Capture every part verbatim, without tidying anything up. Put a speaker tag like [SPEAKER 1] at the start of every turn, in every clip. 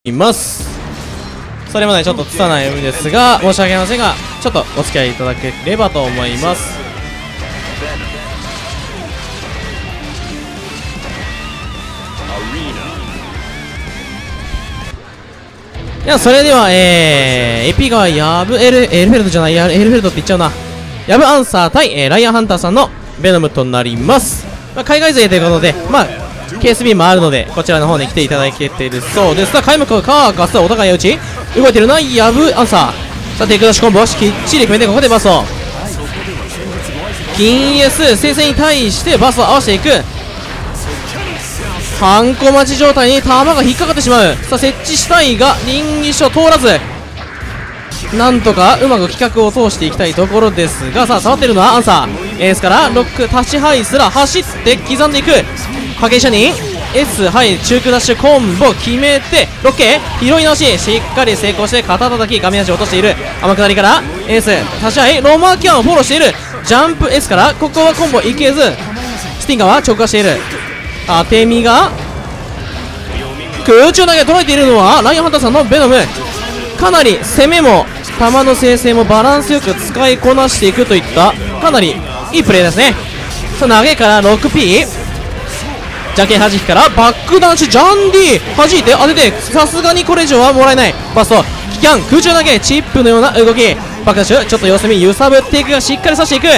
[SPEAKER 1] います。それまでちょっとつたないんですが申し訳ありませんが、ちょっとお付き合いいただければと思います。いや、それではえー、エピがヤブエルエルフェルトじゃないやエルフェルトって言っちゃうな。ヤブアンサー対、えー、ライアンハンターさんのベノムとなります。まあ、海外勢ということで、まあケーエスビー もあるのでこちらの方に来ていただけているそうです。さあ開幕カーカスお互い打ち動いてるなヤブアンサー。さあテイクダッシュコンボをきっちり決めてここでバスを金 エス 先生に対してバスを合わせていく。ハンコ待ち状態に球が引っかかってしまう。さあ設置したいがリンギショ通らず、なんとかうまく規格を通していきたいところですが、さあ触ってるのはアンサー。エースからロックタッチハイすら走って刻んでいく。派遣者に S はい中空ダッシュコンボ決めてロッケー拾い直ししっかり成功して肩叩き画面足落としている。天下りからエースタッチハイロマーキャンをフォローしている。ジャンプ S からここはコンボいけずスティンガーは直下している。当て身が空中投げ捉えているのはライオンハンターさんのベノム。かなり攻めも球の生成もバランスよく使いこなしていくといったかなりいいプレーですね。さあ投げから ろくピー じゃんけん弾きからバックダンシュジャンディ弾いて当ててさすがにこれ以上はもらえない。バストキキャン空中投げチップのような動きバックダッシュちょっと様子見揺さぶっていくがしっかり刺していく。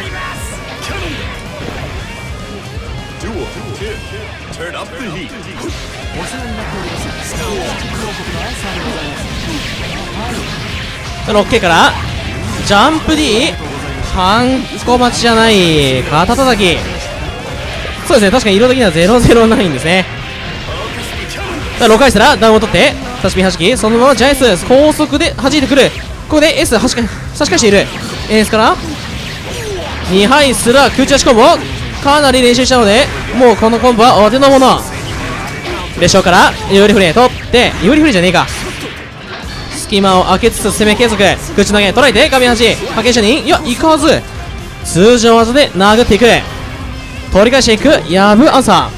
[SPEAKER 1] ロッケからジャンプ D ハンコ待ちじゃない肩叩き。そうですね、確かに色的にはゼロゼロないんですね。ろっかいしたらダウンを取って差しピン弾きそのままジャイス高速で弾いてくる。ここで S 差し差し返している。エースからにはいすら空中足コンボかなり練習したのでもうこのコンボはお手の物でしょうから、有利フレー取って有利フレーじゃねえか隙間を開けつつ攻め継続口投げ捉えて画面端派遣者にいや行かず通常技で殴っていく。取り返していくヤブアンサー。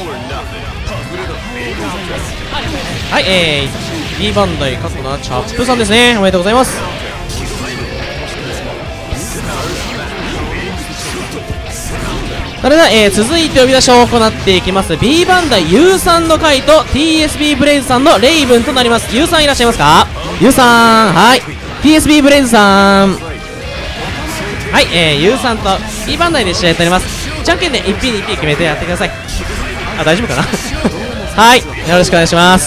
[SPEAKER 1] はいえー B バンダイ勝つのはチャップさんですね。おめでとうございます。それでは、えー、続いて呼び出しを行っていきます B バンダイ ユー さんの回と ティーエスビー ブレイズさんのレイブンとなります。 ユー さんいらっしゃいますか？ ユー さんはい ティーエスビー ブレイズさんはい、えー、ユー さんと B バンダイで試合となります。じゃんけんで いちピーに ピー決めてやってください。あ、大丈夫かなはい、よろしくお願いします。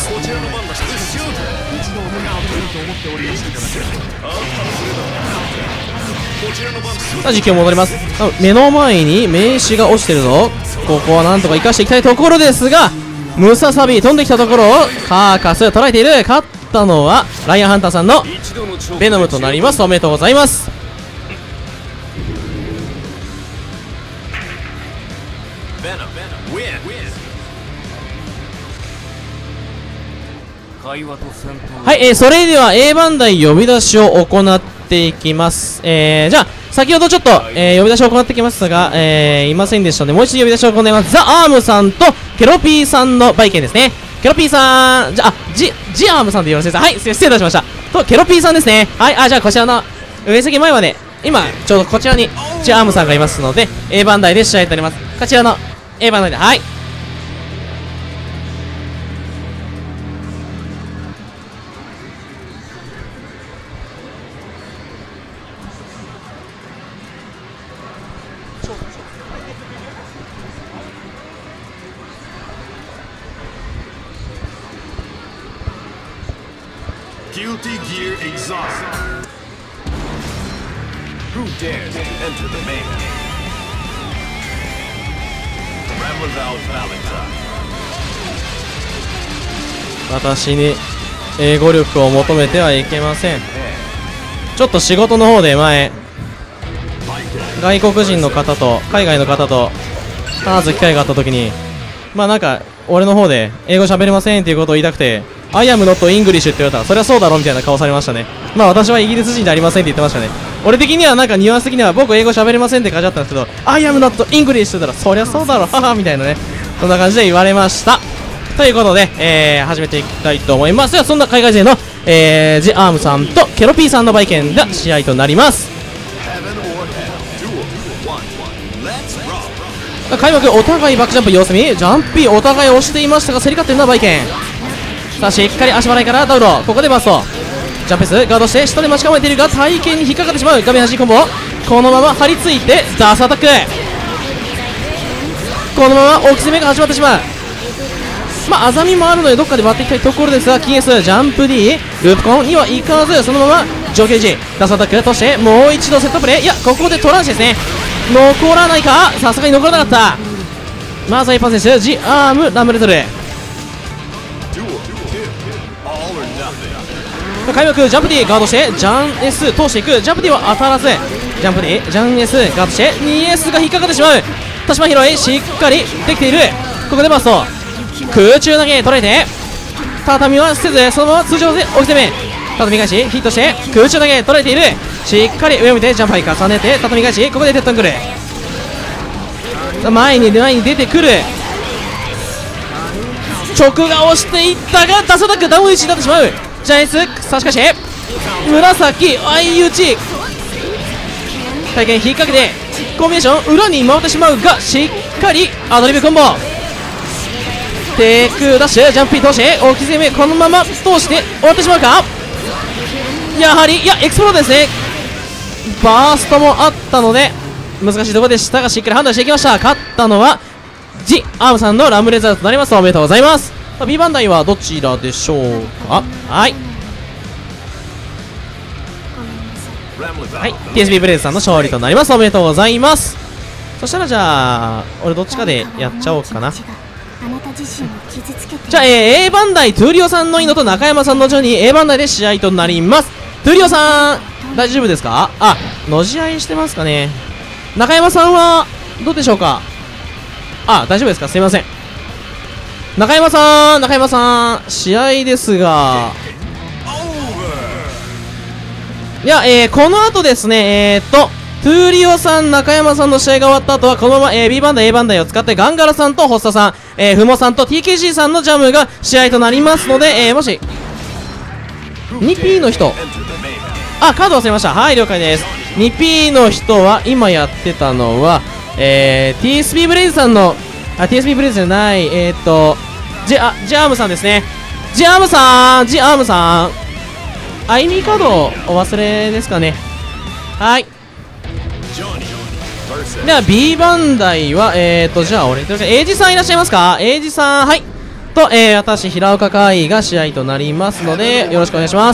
[SPEAKER 1] さあ実況戻ります。目の前に名刺が落ちてるぞ。ここはなんとか生かしていきたいところですがムササビ飛んできたところをカーカス捉えている。勝ったのはライアンハンターさんのベノムとなります。おめでとうございます。はい、えー、それでは A バンダイ呼び出しを行っていきます。えー、じゃあ先ほどちょっと、えー、呼び出しを行ってきましたが、えー、いませんでしたのでもう一度呼び出しを行います。ザ・アームさんとケロピーさんのバイケンですね。ケロピーさんじゃあジジアームさんでよろしいですか？はい、失礼いたしました。とケロピーさんですね。はい、あじゃあこちらの上席前まで今ちょうどこちらにジアームさんがいますので A バンダイで試合となります。こちらの A バンダイではい
[SPEAKER 2] Guilty Gear Exhaust. Who dares to enter the main? Ramazal Valentine.
[SPEAKER 1] 私に英語力を求めてはいけません。ちょっと仕事の方で前外国人の方と海外の方と話す機会があった時にまあなんか俺の方で英語喋れませんっていうことを言いたくてI am not English って言われたらそりゃそうだろみたいな顔されましたね。まあ私はイギリス人でありませんって言ってましたね。俺的にはなんかニュアンス的には僕英語喋れませんって感じだったんですけど I am not English って言ったらそりゃそうだろははみたいなねそんな感じで言われました。 ということで、えー、始めていきたいと思います。ではそんな海外勢の、えー、ジ・アームさんとケロピーさんのバイケンが試合となります。開幕お互いバックジャンプ様子見、ジャンピーお互い押していましたが競り勝ってるのはバイケン。さあしっかり足払いからダウロ、ここでバーストジャンプスガードして下で待ち構えているが体型に引っかかってしまう。画面端コンボ、このまま張り付いてダースアタック、このまま大き攻めが始まってしまう。まああざみもあるのでどっかで割っていきたいところですが、キンエスジャンプ D ループコンにはいかず、そのまま上級時ダースアタックとしてもう一度セットプレー。いやここでトランシですね、残らないか、さすがに残らなかった。まずは一般選手ジ・アームラムレトル、開幕ジャンプ D ガードしてジャン S 通していく。ジャンプ D は当たらず、ジャンプ D ジャン S ガードして にエス が引っかかってしまう。田島拾いしっかりできている。ここでバースト空中投げ捉えて畳はせずそのまま通常で置き攻め、畳返しヒットして空中投げ捉えている。しっかり上を見てジャンプハイ重ねて畳返し、ここで鉄板くる。前に前に出てくる。直が押していったがダスアタックダウン打ちになってしまう。ジャイアンツ差し返し紫相打ち、体験引っ掛けてコンビネーション裏に回ってしまうがしっかりアドリブコンボ、テイクダッシュジャンプ P 通して大き攻め、このまま通して終わってしまうか。やはりいやエクスプロードですね、バーストもあったので難しいところでしたがしっかり判断していきました。勝ったのはジ・アームさんのラムレザーとなります。おめでとうございます。 B 番台はどちらでしょうか。はいはい、ティーエスビー ブレイズさんの勝利となります。おめでとうございます。そしたらじゃあ俺どっちかでやっちゃおうかな。じゃあ、えー、A 番台トゥーリオさんのイノと中山さんのジョニー A 番台で試合となります。トゥーリオさん大丈夫ですか。あ、のじ合いしてますかね。中山さんはどうでしょうか。あ、大丈夫ですか。すいません。中山さん中山さん試合ですが、いや、えー、この後ですね、えー、っとトゥーリオさん中山さんの試合が終わった後はこのまま、えー、B 番台 A 番台を使ってガンガラさんとホッサさん、えー、フモさんと ティーケージー さんのジャムが試合となりますので、えー、もし にピー の人、あ、カード忘れました。はい、了解です。 にピー の人は今やってたのは、えー、ティーエスビー ブレイズさんのあ ティーエスビー ブレイズじゃないえー、っとジあジアームさんですね。ジアームさんジアームさんアイミーカードお忘れですかね。はい、では B 番台はえーとじゃあ俺エイジさんいらっしゃいますか。エイジさん、はいと、えー、私平岡海が試合となりますのでよろしくお願いします。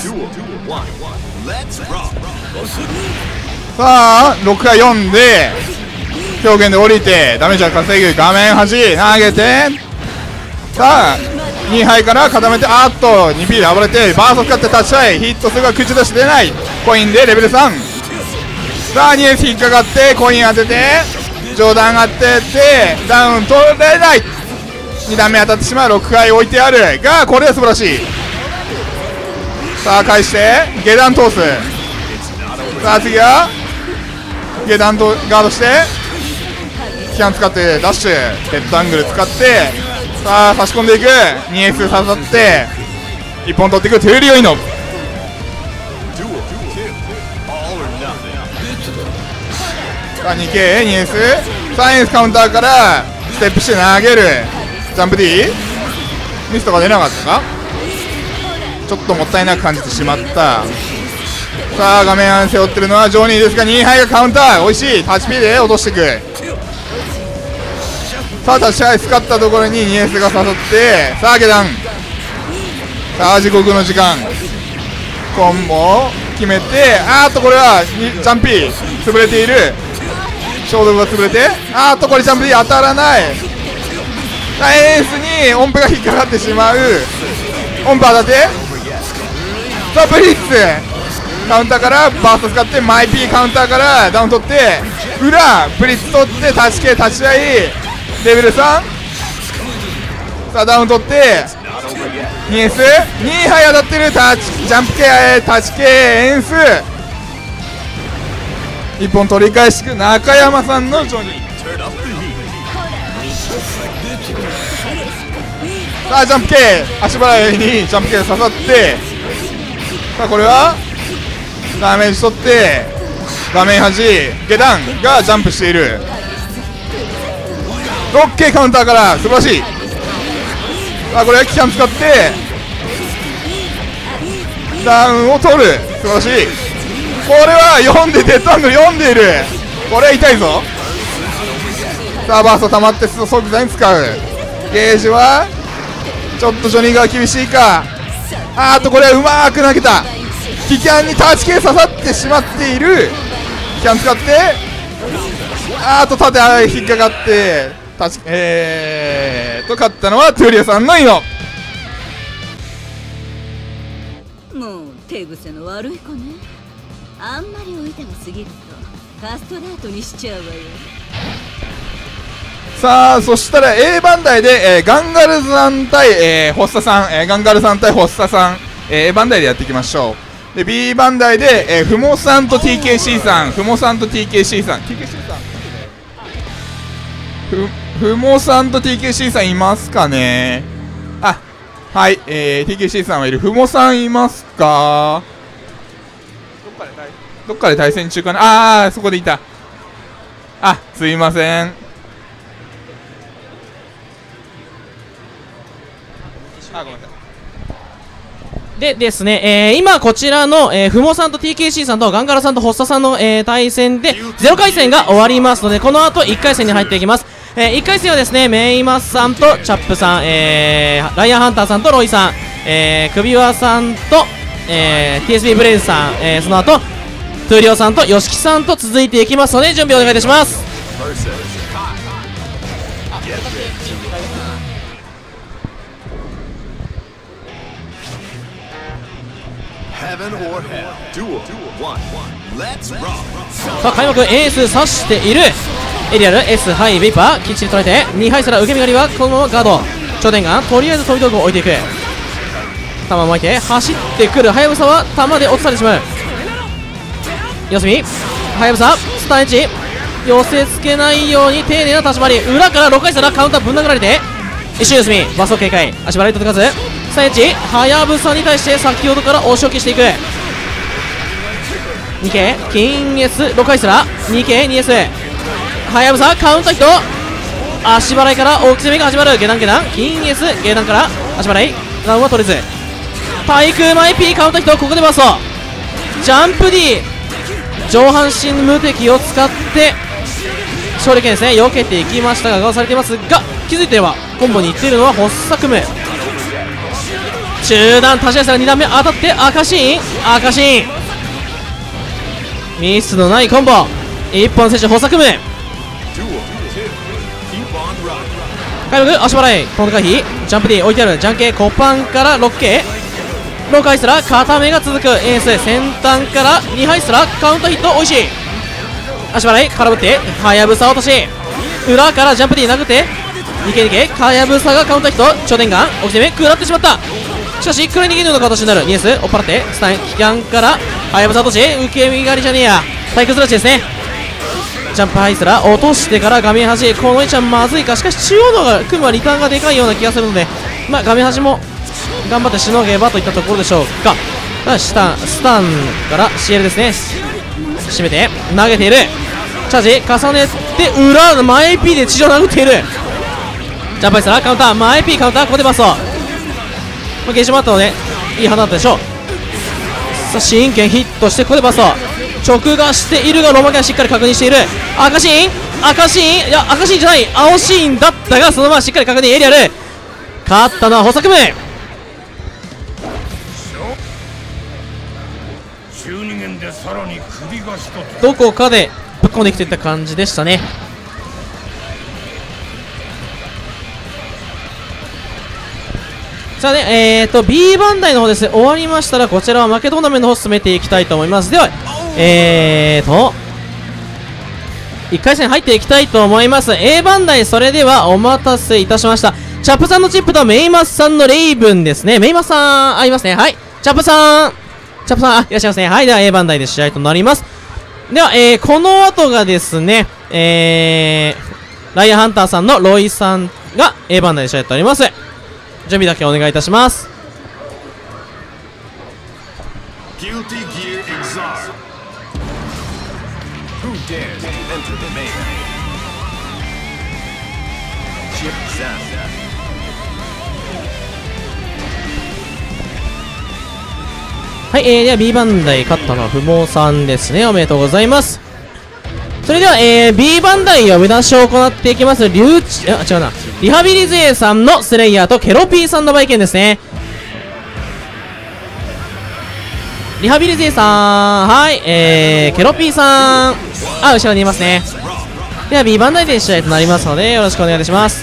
[SPEAKER 3] さあろくかよんで表現で降りてダメージは稼ぐ、画面端投げて、さあにはいから固めて、あーっと にピー で暴れてバースト使って立ちたい、ヒット数が口出し出ない、コインでレベルさん、さあ にエス 引っかかってコイン当てて上段当ててダウン取れない、に段目当たってしまう、ろっかい置いてあるがこれは素晴らしい。さあ返して下段通す、さあ次は下段とガードしてキャン使ってダッシュヘッドアングル使ってさあ差し込んでいく、にエス 刺さっていっぽん取っていくトゥーリオイノ、さあ にケー、にエス、さんエス カウンターからステップして投げる、ジャンプ D ミスとか出なかったか、ちょっともったいなく感じてしまった。さあ画面背負ってるのはジョニーですがにはいがカウンター、おいしいタッチ P で落としていく。さあ立ち合い使ったところに にエス が刺さって、さあ下段、さあ地獄の時間コンボ決めて、あーっとこれはジャンピー潰れている、消毒が潰れて、あーっとこれジャンプ D 当たらない、エースに音符が引っかかってしまう、音符当たって、さあブリッツカウンターからバースト使ってマイピーカウンターからダウン取って裏ブリッツ取ってタッチ系立ち合いレベルさん、さあダウン取ってにエス、にはい当たってる、タッチジャンプ系タッチ系エンスいっぽん取り返していく中山さんのジョニー、 さあジャンプ系、足払いにジャンプ系刺さって、さあこれはダメージ取って画面端下段がジャンプしている。ロッケーカウンターから素晴らしい。さあこれは機関使ってダウンを取る、素晴らしい。これは読んでデッドアングル読んでいる。これは痛いぞ。さあバースト溜まって即座に使う。ゲージはちょっとジョニーが厳しいか。あーっとこれはうまーく投げた。機関にタッチ系刺さってしまっている。機関使ってあーっと縦引っかかってタッチえーっと勝ったのはトゥーリアさんのイノ。
[SPEAKER 4] もう手癖の悪い子ね。あんまり置いてが過ぎるとカストレートにしちゃうわよ。
[SPEAKER 3] さあそしたら A 番台で、えー、ガンガルさん対、えー、ホッサさん、えー、ガンガルさん対ホッサさん、えー、A 番台でやっていきましょう。で B 番台で、えー、フモさんと ティーケーシー さん、フモさんと ティーケーシー さん、 ティーケーシー さんふフモさんと ティーケーシー さんいますかね。あ、はい、えー、ティーケーシー さんはいる。フモさんいますか。どっかで対どっかで対戦中かな。あーそこでいた。あ、すいません。あ、ごめんなさい。
[SPEAKER 1] でですね、えー、今こちらの、えー、フモさんと ティーケーシー さんとガンガラさんとホッサさんの、えー、対戦でゼロかい戦が終わりますので、この後いっかい戦に入っていきます。えー、いっかい戦はですね、メイマスさんとチャップさん、えー、ライアンハンターさんとロイさん、えー、首輪さんと、えー、ティーエスビー ブレイズさん、えー、その後トゥーリオさんとヨシキさんと続いていきますので準備お願いいたします。さあ開幕、エース刺しているエリアル S ハイベイパーきっちり捉えてにハイスラ受け身狩りはこのままガード頂点がとりあえず飛び道具を置いていく。球を巻いて走ってくるはやぶさは球で落とされてしまう。四隅はやぶさスタンエッジ寄せつけないように丁寧な立ち回り、裏からろっかいスラカウンターぶん殴られて一瞬四隅バスを警戒、足払い届かずスタンエッジはやぶさに対して先ほどから押し置きしていく。 にケー 金 S ろっかいスラ にケーにエス はやぶさカウンターヒット、足払いから大き攻めが始まる。下段下段金 S 下段から足払いダウンは取れず対空前 P カウンターヒット、ここでバーストジャンプ D 上半身無敵を使って勝利権ですね避けていきましたががわされていますが、気づいてはコンボにいっているのはホッサクム。中段立ち合いからに段目当たって赤シーン赤シーンミスのないコンボ一本選手ホッサクム開幕足払いトント回避ジャンプ D 置いてあるジャンケコパンから ろっケー ろっかいスラ片目が続くエース先端からにハイスラカウンターヒットおいしい足払い空振ってはやぶさ落とし裏からジャンプ D 殴ってにケーにケーはやぶさがカウンターヒット頂点ガン置き攻め食らってしまった。しかし食らい逃げるような形になる。 にエス 追っ払ってスタン機関からはやぶさ落とし受け身狩りじゃねえや体育ずらしですね。ジャンプハイスラ落としてから画面端この位置はまずいか。しかし中央のが組むはリターンがでかいような気がするので、まあ画面端も頑張ってしのげばといったところでしょうか。下スタンから シーエル ですね締めて投げているチャージ重ねて裏前 P で地上殴っているジャンプハイスラカウンター前 P カウンターここでバスト、まあ、ゲージもあったのでいい判断だったでしょう。さあ真剣ヒットしてここでバスト直画しているがロマキャンしっかり確認している。赤シーン赤シーンいや赤シーンじゃない青シーンだったがそのまましっかり確認エリアル勝ったのはホサクム。どこかでぶっ込んできていった感じでしたね。さあねえーと B 番台の方ですね終わりましたらこちらは負けトーナメントの方進めていきたいと思います。ではえーといっかい戦入っていきたいと思います。 A 番台それではお待たせいたしました。チャップさんのチップとメイマスさんのレイブンですね。メイマスさんありますね。はいチャップさんチャップさんあいらっしゃいますね。はいでは A 番台で試合となります。では、えー、この後がですねえーライアンハンターさんのロイさんが A 番台で試合となります。 準備だけお願いいたします。
[SPEAKER 2] Guilty Gear Exile. Who dares to enter the main? Chip Zanda.
[SPEAKER 1] はい、えー、では B バンダイ勝ったのは不毛さんですね。おめでとうございます。それでは、えー、B バンダイ呼び出しを行っていきます。リュウチ、あ、違うな。リハビリ勢さんのスレイヤーとケロピーさんのバイケンですね。リハビリ勢さん、はい、えー、ケロピーさん、あ、後ろにいますね。では B バンダイで試合となりますので、よろしくお願いいたします。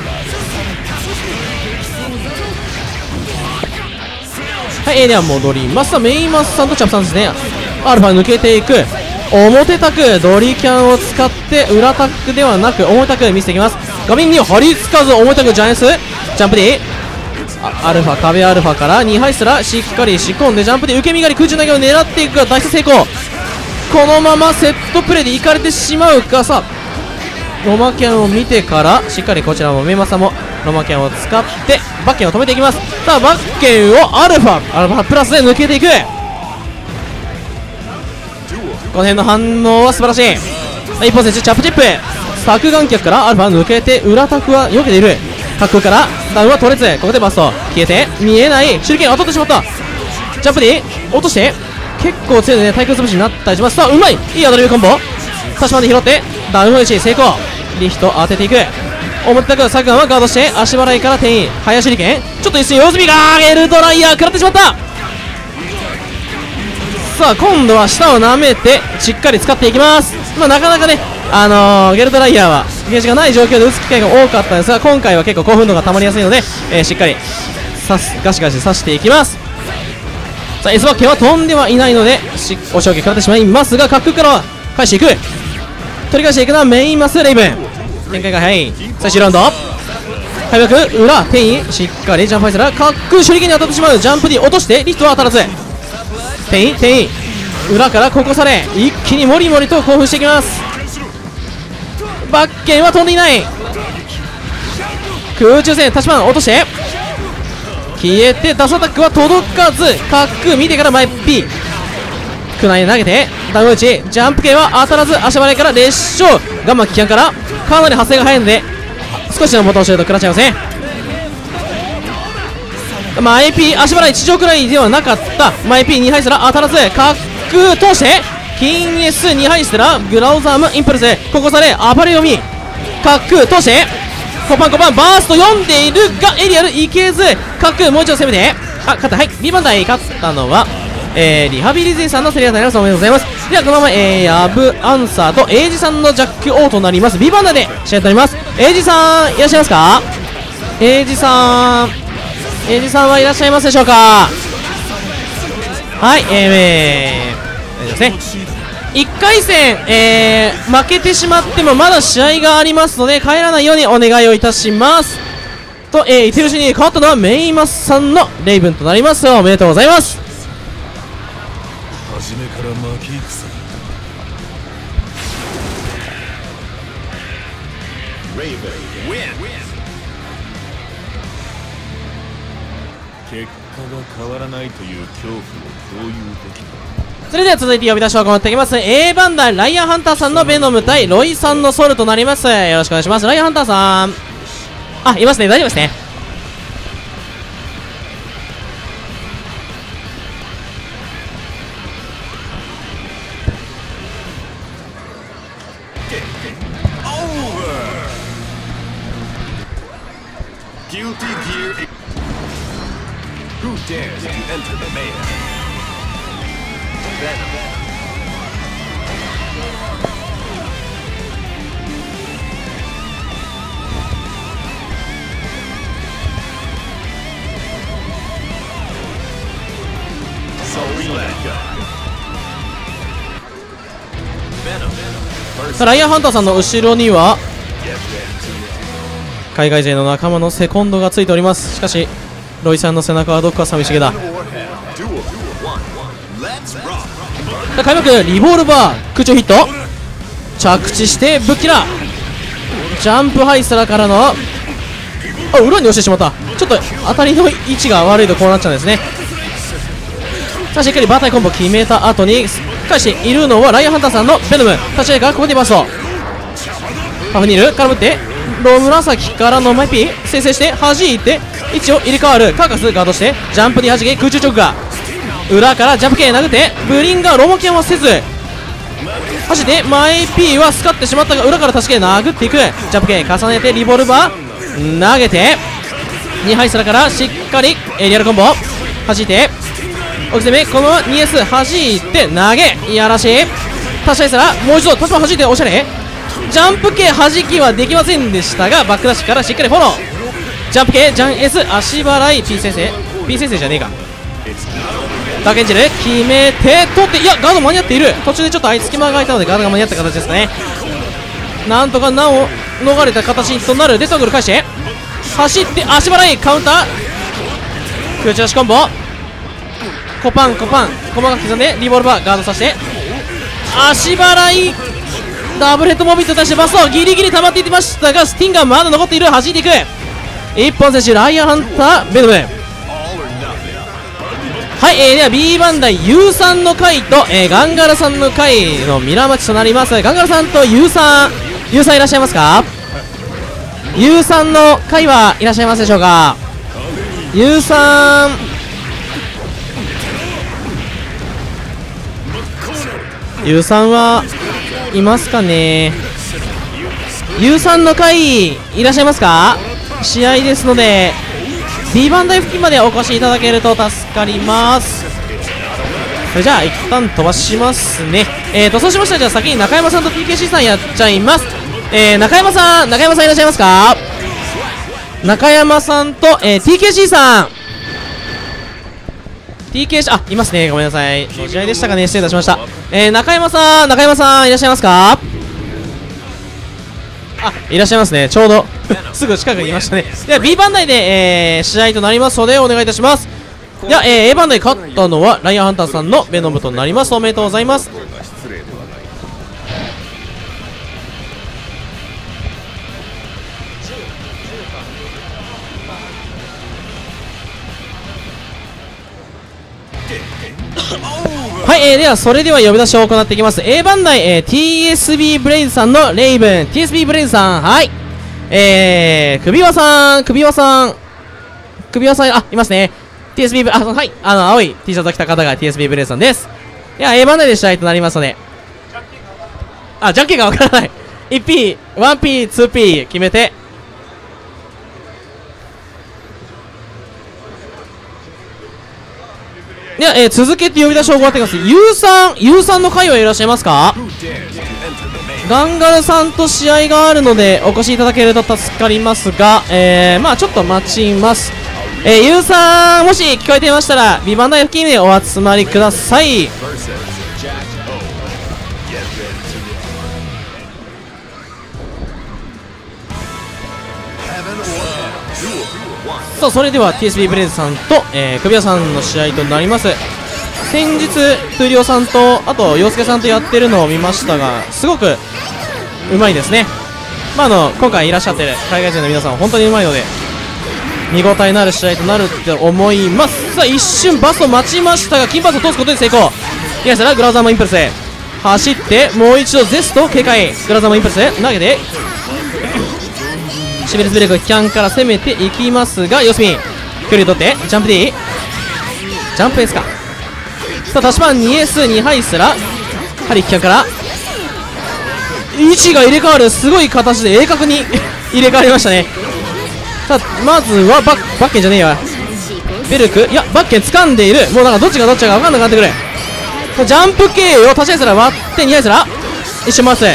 [SPEAKER 1] はい、えー、では戻ります。メインマスさんとチャップさんですね。アルファ抜けていく。表タク、ドリキャンを使って裏タックではなく表タク見せていきます。画面に張り付かず表タクジャイアンスジャンプ D、 アルファ壁アルファからにハイスラしっかり仕込んでジャンプで受け身狩り空中投げを狙っていくが脱出成功。このままセットプレーでいかれてしまうか。さあロマキャンを見てからしっかりこちらもメイマさんもロマキャンを使ってバッケンを止めていきます。さあバッケンをアルファアルファプラスで抜けていく。この辺の反応は素晴らしい。一方選手チャップチップ削眼脚からアルファ抜けて裏タクは避けている。滑空からダウンは取れずここでバスト消えて見えない手裏剣を当たってしまった。ジャンプで落として結構強いね対空潰しになったりします。さあうまいいいアドリブコンボ差しまで拾ってダウン打ち成功。リフト当てていく。表タク削眼はガードして足払いから転移早手裏剣ちょっと一瞬様子見がエルドライヤー食らってしまった。さあ今度は下を舐めてしっかり使っていきます。まあなかなかねあのー、ゲルトライヤーはゲージがない状況で打つ機会が多かったんですが今回は結構興奮度が溜まりやすいので、えー、しっかり刺すガシガシ刺していきます。さあ S バッケンは飛んではいないのでしお仕置き食らってしまいますが滑空からは返していく。取り返していくのはメインマスレイブン展開が早い。最終ラウンド開幕裏転移しっかりジャンプファイスラー滑空手裏剣に当たってしまう。ジャンプ D 落としてリフトは当たらず転移転移裏からここされ一気にモリモリと興奮していきます。バッケンは飛んでいない。空中戦タッチパン落として消えてダスアタックは届かず滑空見てから前 P クナイで投げてダウン打ちジャンプ系は当たらず足払いから列勝ガンマ危険からかなり発生が早いので少しのボタンを押してると食らっちゃいますね。前 P 足払い地上くらいではなかった前 Pに ハイスラ当たらず滑空通して金 S に ハイスラグラウザームインプルスここされ暴れ読み滑空通してコパンコパンバースト読んでいるがエリアルいけず滑空もう一度攻めてあ勝った。はい B バンダイ勝ったのは、えー、リハビリ勢さんのセリアになります。おめでとうございます。ではこのまま、えー、ヤブアンサーとエイジさんのジャックオーとなります。 B バンダイで試合となります。エイジさんいらっしゃいますか。エイジさんエイジさんはいらっしゃいますでしょうか。はいえー、大丈夫ですね。いっかい戦、えー、負けてしまってもまだ試合がありますので帰らないようにお願いをいたしますと、えー、言ってるうちに変わったのはメイマスさんのレイブンとなります。おめでとうございます。
[SPEAKER 2] 初めから負け戦。レイブン win。 結果が変わらないという恐怖を共有できた。
[SPEAKER 1] それでは続いて呼び出しを行っていきます。 A バンダイライアンハンターさんのベノム対ロイさんのソウルとなります。よろしくお願いします。ライアンハンターさんあいますね。大丈夫ですね。
[SPEAKER 2] Guilty Gear. Who dares to enter the main? Venom. Soul Slacker. Venom.
[SPEAKER 1] さあライアンハンターさんの後ろには海外勢の仲間のセコンドがついております。しかしロイさんの背中はどこか寂しげだ。開幕リボルバー空中ヒット着地してぶっきらジャンプハイスラからのあ、裏に押してしまった。ちょっと当たりの位置が悪いとこうなっちゃうんですね。さあしっかりバタイコンボ決めた後に返しているのはライアンハンターさんのベノム。立ち合いからここでバストハフニール絡むってロムラサキからのマイピー先制して弾いて位置を入れ替わる。カーカスガードしてジャンプに弾け空中直下裏からジャンプ系殴ってブリンがロモキャンはせず走ってマイピーはスカってしまったが裏から助け殴っていく。ジャンプ系重ねてリボルバー投げてにハイスラからしっかりエリアルコンボ弾いて置き攻めこのまま にエス 弾いて投げいやらしい立ち合いからもう一度立ち弾いておしゃれジャンプ系弾きはできませんでしたがバックダッシュからしっかりフォロージャンプ系ジャン S 足払い P 先生 P 先生じゃねえかダークエンジェル決めて取っていやガード間に合っている途中でちょっとあい隙間が空いたのでガードが間に合った形ですね。なんとか難を逃れた形となるデッドアングル返して走って足払いカウンター空中足コンボコパンコパン細かく刻んでリボルバーガードさせて足払いダブルヘッドモビットに対してバストギリギリ溜まっていってましたがスティンガーまだ残っている弾いていく一本選手ライアンハンターベノムはい、えー、では B バンダイ ユーさんの回と、えー、ガンガラさんの回のミラーマッチとなります。ガンガラさんと ユーさん ユーさんいらっしゃいますか？ ユーさん の回はいらっしゃいますでしょうか？ ユーさん ユーさんはいますかね。 ユーさん の回いらっしゃいますか？試合ですのでB バンダイ付近までお越しいただけると助かります。それじゃあ一旦飛ばしますね。えーとそうしましたらじゃあ先に中山さんと ティーケーシー さんやっちゃいます。えー、中山さん中山さんいらっしゃいますか？中山さんと、えー、ティーケーシー さん ティーケーシー あいますね。ごめんなさいの試合でしたかね。失礼いたしました。えー、中山さん中山さんいらっしゃいますか？あいらっしゃいますね。ちょうどすぐ近くにいましたね。では B バンダイで、えー、試合となりますのでお願いいたします。では、えー、A バンダイ勝ったのはライアンハンターさんのベノムとなります。おめでとうございます。はい、えー、ではそれでは呼び出しを行っていきます。 A バンダイ、えー、ティーエスビー ブレイズさんのレイブン ティーエスビー ブレイズさんはいえー、首輪さん首輪さん首輪さんあいますね。 ティーエスビー あはいあの青い T シャツを着た方が ティーエスビー ブレイズさんです。では A バンダイで試合となりますのであじゃんけんがわからない いちピー いちピー にピー 決めてでは、えー、続けて呼び出しを行っていきます。 ユーさん ユーさん の会はいらっしゃいますか？ガンガルさんと試合があるのでお越しいただけると助かりますが、えー、まあちょっと待ちます。えー、ユーさんもし聞こえていましたら B バンダイ付近でお集まりください。さあそれでは ティーエスビー ブレイズさんと、えー、首輪さんの試合となります。先日トゥーリオさんとあと陽介さんとやってるのを見ましたがすごくうまいですね。まああの今回いらっしゃってる海外人の皆さん本当にうまいので見応えのある試合となるって思います。さあ一瞬バスを待ちましたが金バスを通すことで成功。いやしたらグラウザーマンインプルス走ってもう一度ゼスト警戒グラウザーマンインプルス投げてシベルスベルクキャンから攻めていきますがヨスミン距離を取ってジャンプ D ジャンプ S か。さあタシパン にエスに ハイスラハリキャンから位置が入れ替わるすごい形で鋭角に入れ替わりましたね。さあまずはバッバッケンじゃねえやベルクいやバッケン掴んでいる。もうなんかどっちがどっちか分かんなくなってくる。ジャンプ系を立ち合いすら割ってにハイスラ一瞬回す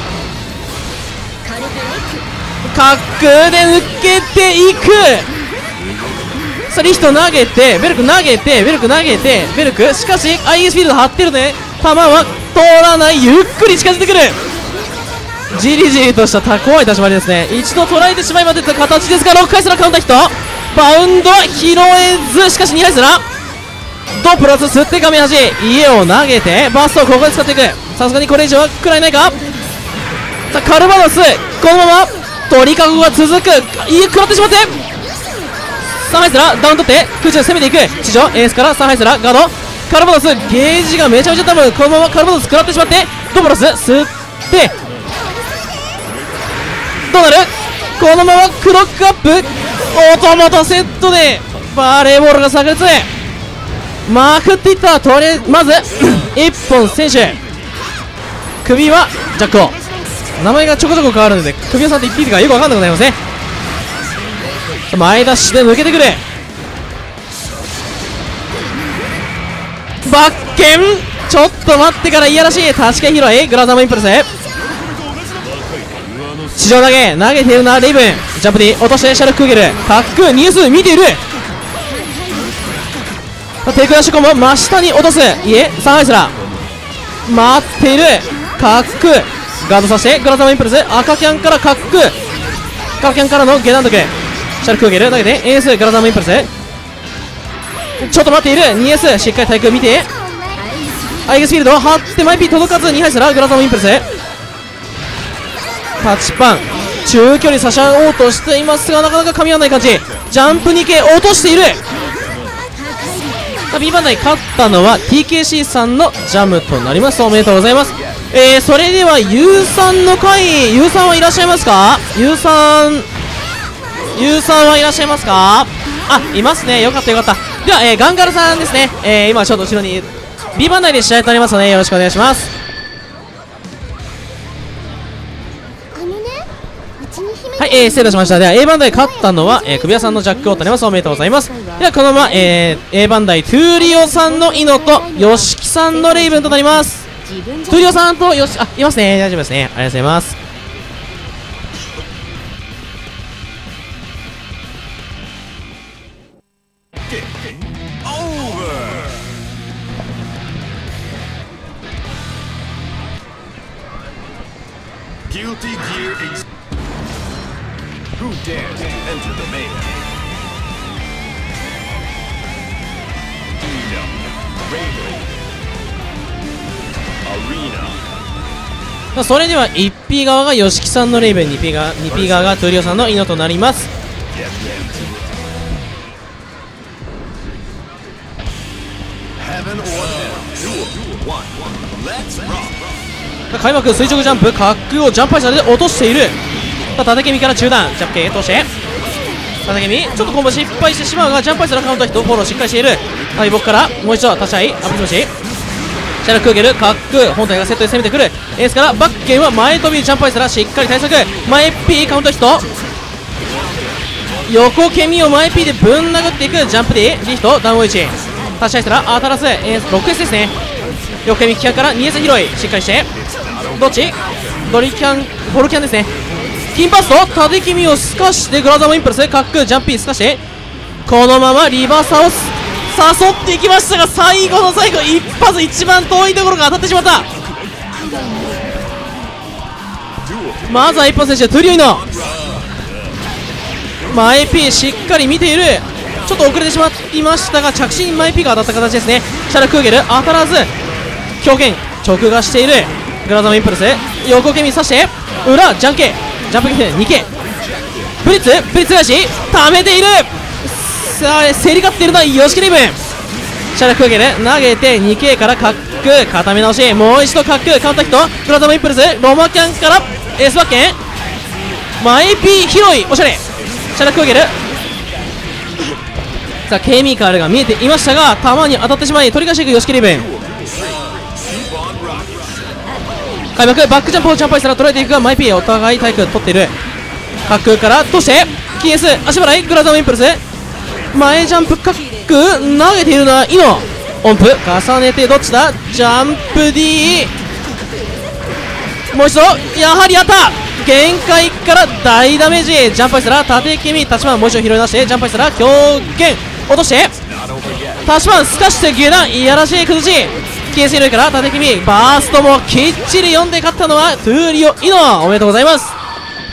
[SPEAKER 1] 角で抜けていく。さあリヒト投げてベルク投げてベルク投げてベルクしかし アイエス フィールド張ってるね。球は通らないゆっくり近づいてくる。じりじりとした怖い立ち回りですね。一度捉えてしまいまでという形ですがろっかいすらカウンターヒットバウンドは拾えずしかしにはいすらドプラス吸って画面端家を投げてバストをここで使っていく。さすがにこれ以上は食らえないか。さあカルバドスこのまま鳥かごが続く。いい食らってしまって、サンハイスラダウン取って空中で攻めていく。地上エースからサンハイスラガードカルバドス、ゲージがめちゃめちゃ多分このままカルバドス食らってしまって、ドボロス吸ってどうなる。このままクロックアップ、オートマトセットでバレーボールが炸裂。まくっていった。とりあえずまず一本選手首はジャックオ、名前がちょこちょこ変わるので首をさんって言っていいかよくわかんなくなりますね。前ダッシュで抜けてくる。バッケン、ちょっと待ってからいやらしい。確かに広いグラザムインプルス、地上投げ投げているな。レイブンジャンプで落としてシャルクーゲル滑空ニュース見ている。テイクダッシュコンボ真下に落とす。いえサンハイスラ待っている。滑空ガードさせてグラザムインプルス赤キャンから滑空赤キャンからのゲダンドクシャルクーゲル投げてエースグラザムインプルス、ちょっと待っている。にエースしっかり対空見てアイゲスフィールド張ってマイピー届かずにハイスラグラザムインプルスタッチパン中距離差し合おうとしていますがなかなか噛み合わない感じ。ジャンプに系落としている。 B バンダイ勝ったのは ティーケーシー さんのジャムとなります。おめでとうございます。えー、それでは ユー さんの回、 ユー さんはいらっしゃいますか。 ユー さん ユー さんはいらっしゃいますか。あ、いますね。よかったよかった。では、えー、ガンガルさんですね。えー、今ちょっと後ろに B バンダイで試合となりますのでよろしくお願いします。はい、えー、失礼いたしました。では A バンダイ勝ったのは、えー、首輪さんのジャックオーとなります。おめでとうございます。ではこのまま、えー、A バンダイトゥーリオさんのイノとヨシキさんのレイブンとなります。トゥーリオさんとヨシ、あ、いますね。大丈夫ですね。ありがとうございます。それでは いちピー 側が ヨシキさんのレイブン、 にピー 側 にピー 側がトゥーリオさんのイノとなります。開幕垂直ジャンプ滑空をジャンプアイサーで落としている。縦ケミから中段ジャンプ系通して縦ケミちょっとコンボ失敗してしまうがジャンプアイサーのカウントヒットフォローしっかりしている。大木からもう一度立ち合いアップしましシャルクーゲル滑空本体がセットで攻めてくる。エースからバッケンは前飛びジャンプアイサーしっかり対策前 P カウントヒット横ケミを前 P でぶん殴っていく。ジャンプ D リフトダウンウェイチ立ち合いしたら当たらず、えー、ろくエス ですね。横ケミキャンから にエス 拾いしっかりしてどっちドリキャンフォルキャンですね。金パスと縦気味をすかしてグラザムインプルス滑空ジャンピーすかしてこのままリバーサーを誘っていきましたが最後の最後一発一番遠いところが当たってしまった。まずは一本選手トゥリオイノ前 P しっかり見ている。ちょっと遅れてしまいましたが着信前 P が当たった形ですね。シャルクーゲル当たらず強肩直画しているグラザムインプルス横ケミ刺して裏ジャンケジャンプケ にケー ブリッツブリッツ返し溜めている。さあ競り勝っているのはヨシキレイブンシャルクーゲル投げて にケー から滑空固め直しもう一度滑空カウンターヒットグラザムインプルスロマキャンからエースバッケン前 P 広いおしゃれシャルクーゲルさあ K ミカールが見えていましたが球に当たってしまい取り返していくヨシキレイブン開幕バックジャンプをジャンプアイスから捉えていくがマイピーお互い体育取っている滑空から通してキーエス足払いグラザムインプルス前ジャンプ滑空投げているのはイノ音符重ねてどっちだジャンプ D もう一度やはりあった限界から大ダメージジャンプアイスから縦気味タッチマンもう一度拾い出してジャンプアイスから強肩落としてタッチマンすかして下段いやらしい崩しキーエス広いから縦気味バーストもきっちり読んで勝ったのはトゥーリオイノおめでとうございます。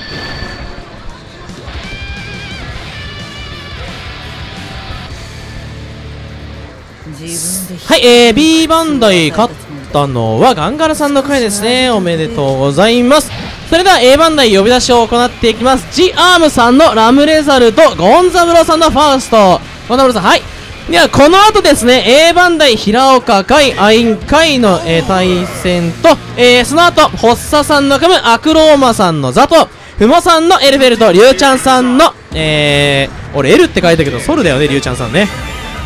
[SPEAKER 1] はい、えー、B バンダイ勝ったのはガンガラさんの回ですね。おめでとうございます。 それでは A バンダイ呼び出しを行っていきます。ジ・アームさんのラムレザルとゴンザブロさんのファースト。ゴンザブロさん、はい。ではこの後ですね、 A バンダイ平岡海アイン海の、えー、対戦と、えー、その後ホッサさんの組むアクローマさんのザとフモさんのエルフェルト、リュウちゃんさんの、えー、俺 L って書いたけどソルだよね、リュウちゃんさんね。